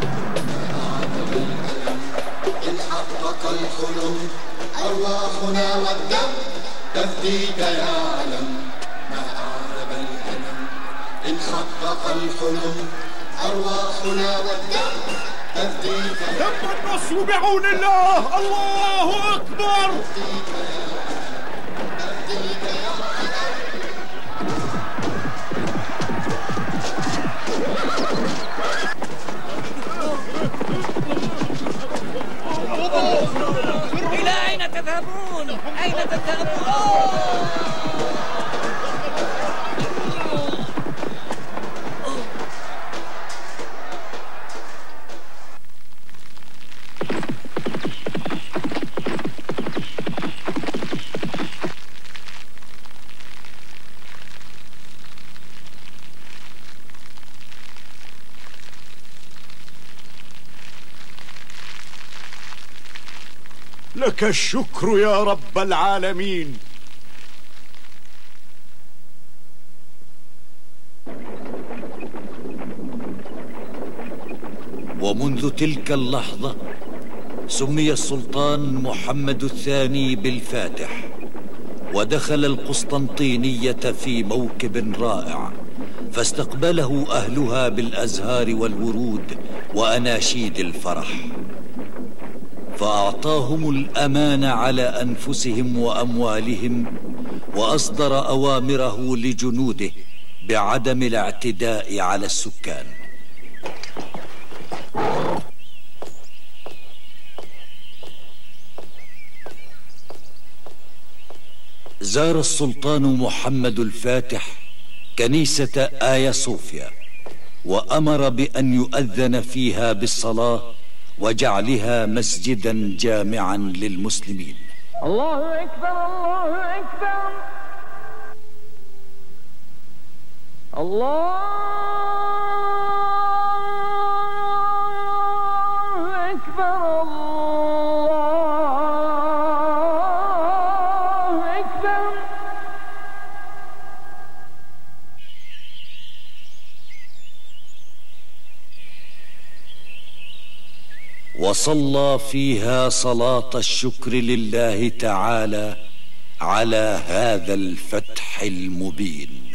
إن حقق الحلم أرواحنا والدم تفديك يا علم ما أعرب الألم. إن حقق الحلم أرواحنا والدم تفديك يا علم. تم النصر بعون الله. الله أكبر. إلى أين تذهبون؟ أين تذهبون؟ لك الشكر يا رب العالمين. ومنذ تلك اللحظة سمي السلطان محمد الثاني بالفاتح، ودخل القسطنطينية في موكب رائع، فاستقبله أهلها بالأزهار والورود وأناشيد الفرح، فأعطاهم الأمان على أنفسهم وأموالهم، وأصدر أوامره لجنوده بعدم الاعتداء على السكان. زار السلطان محمد الفاتح كنيسة آيا صوفيا، وأمر بأن يؤذن فيها بالصلاة وجعلها مسجدا جامعا للمسلمين. الله أكبر، الله أكبر، الله أكبر، الله أكبر. وصلى فيها صلاة الشكر لله تعالى على هذا الفتح المبين.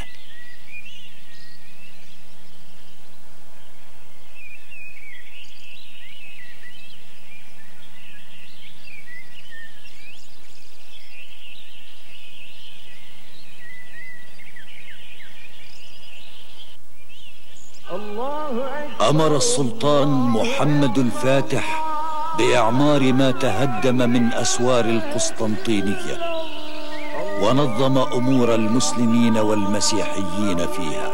أمر السلطان محمد الفاتح بإعمار ما تهدم من أسوار القسطنطينية، ونظم أمور المسلمين والمسيحيين فيها.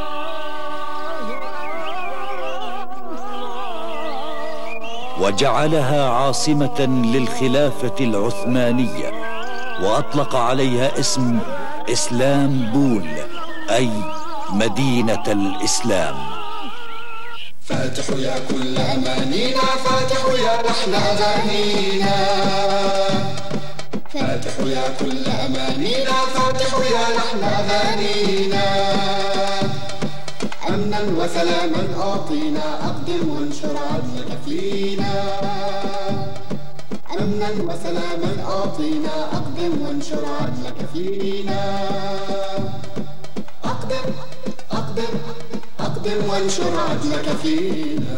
وجعلها عاصمة للخلافة العثمانية، وأطلق عليها اسم إسلامبول، أي مدينة الإسلام. فاتح يا كل أمانينا، فاتح يا لحن أغانينا، فاتح يا كل أمانينا، فاتح يا لحن أغانينا. أمنا وسلاما أعطينا، أقدم وانشر عدلك فينا. أمنا وسلاما أعطينا، أقدم وانشر عدلك فينا. أقدم أقدم أقدم وانشر عدلك فينا.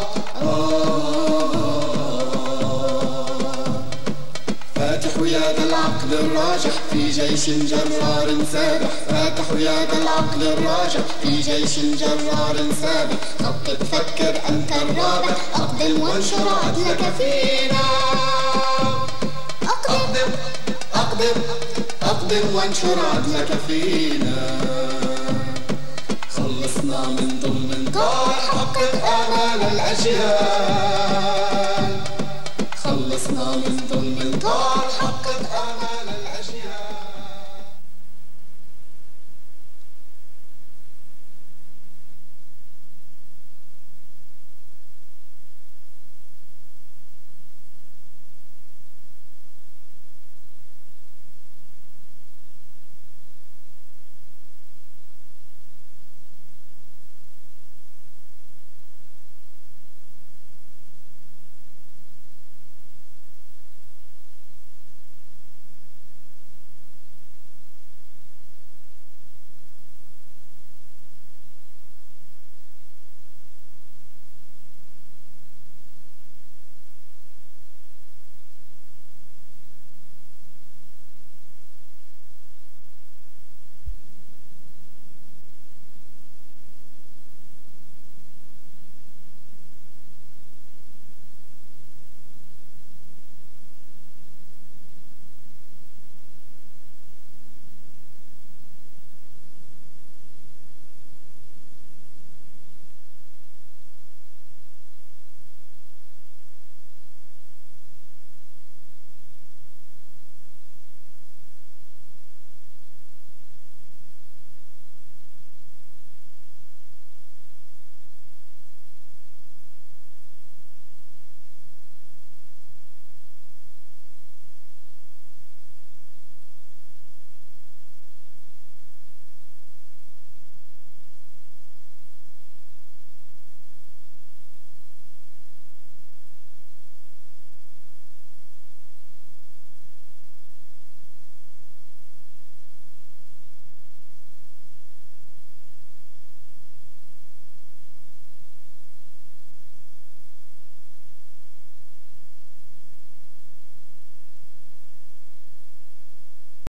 فاتح يا ذا العقل الراجح في جيش جرار سابح. فاتحوا يا ذا العقل الراجح في جيش جرار سابح. خطط فكر أنت الرابح، أقدم وانشر عدلك فينا. أقدم أقدم أقدم وانشر عدلك فينا. خلصنا من ظلم طال، حقق آمال الأجيال.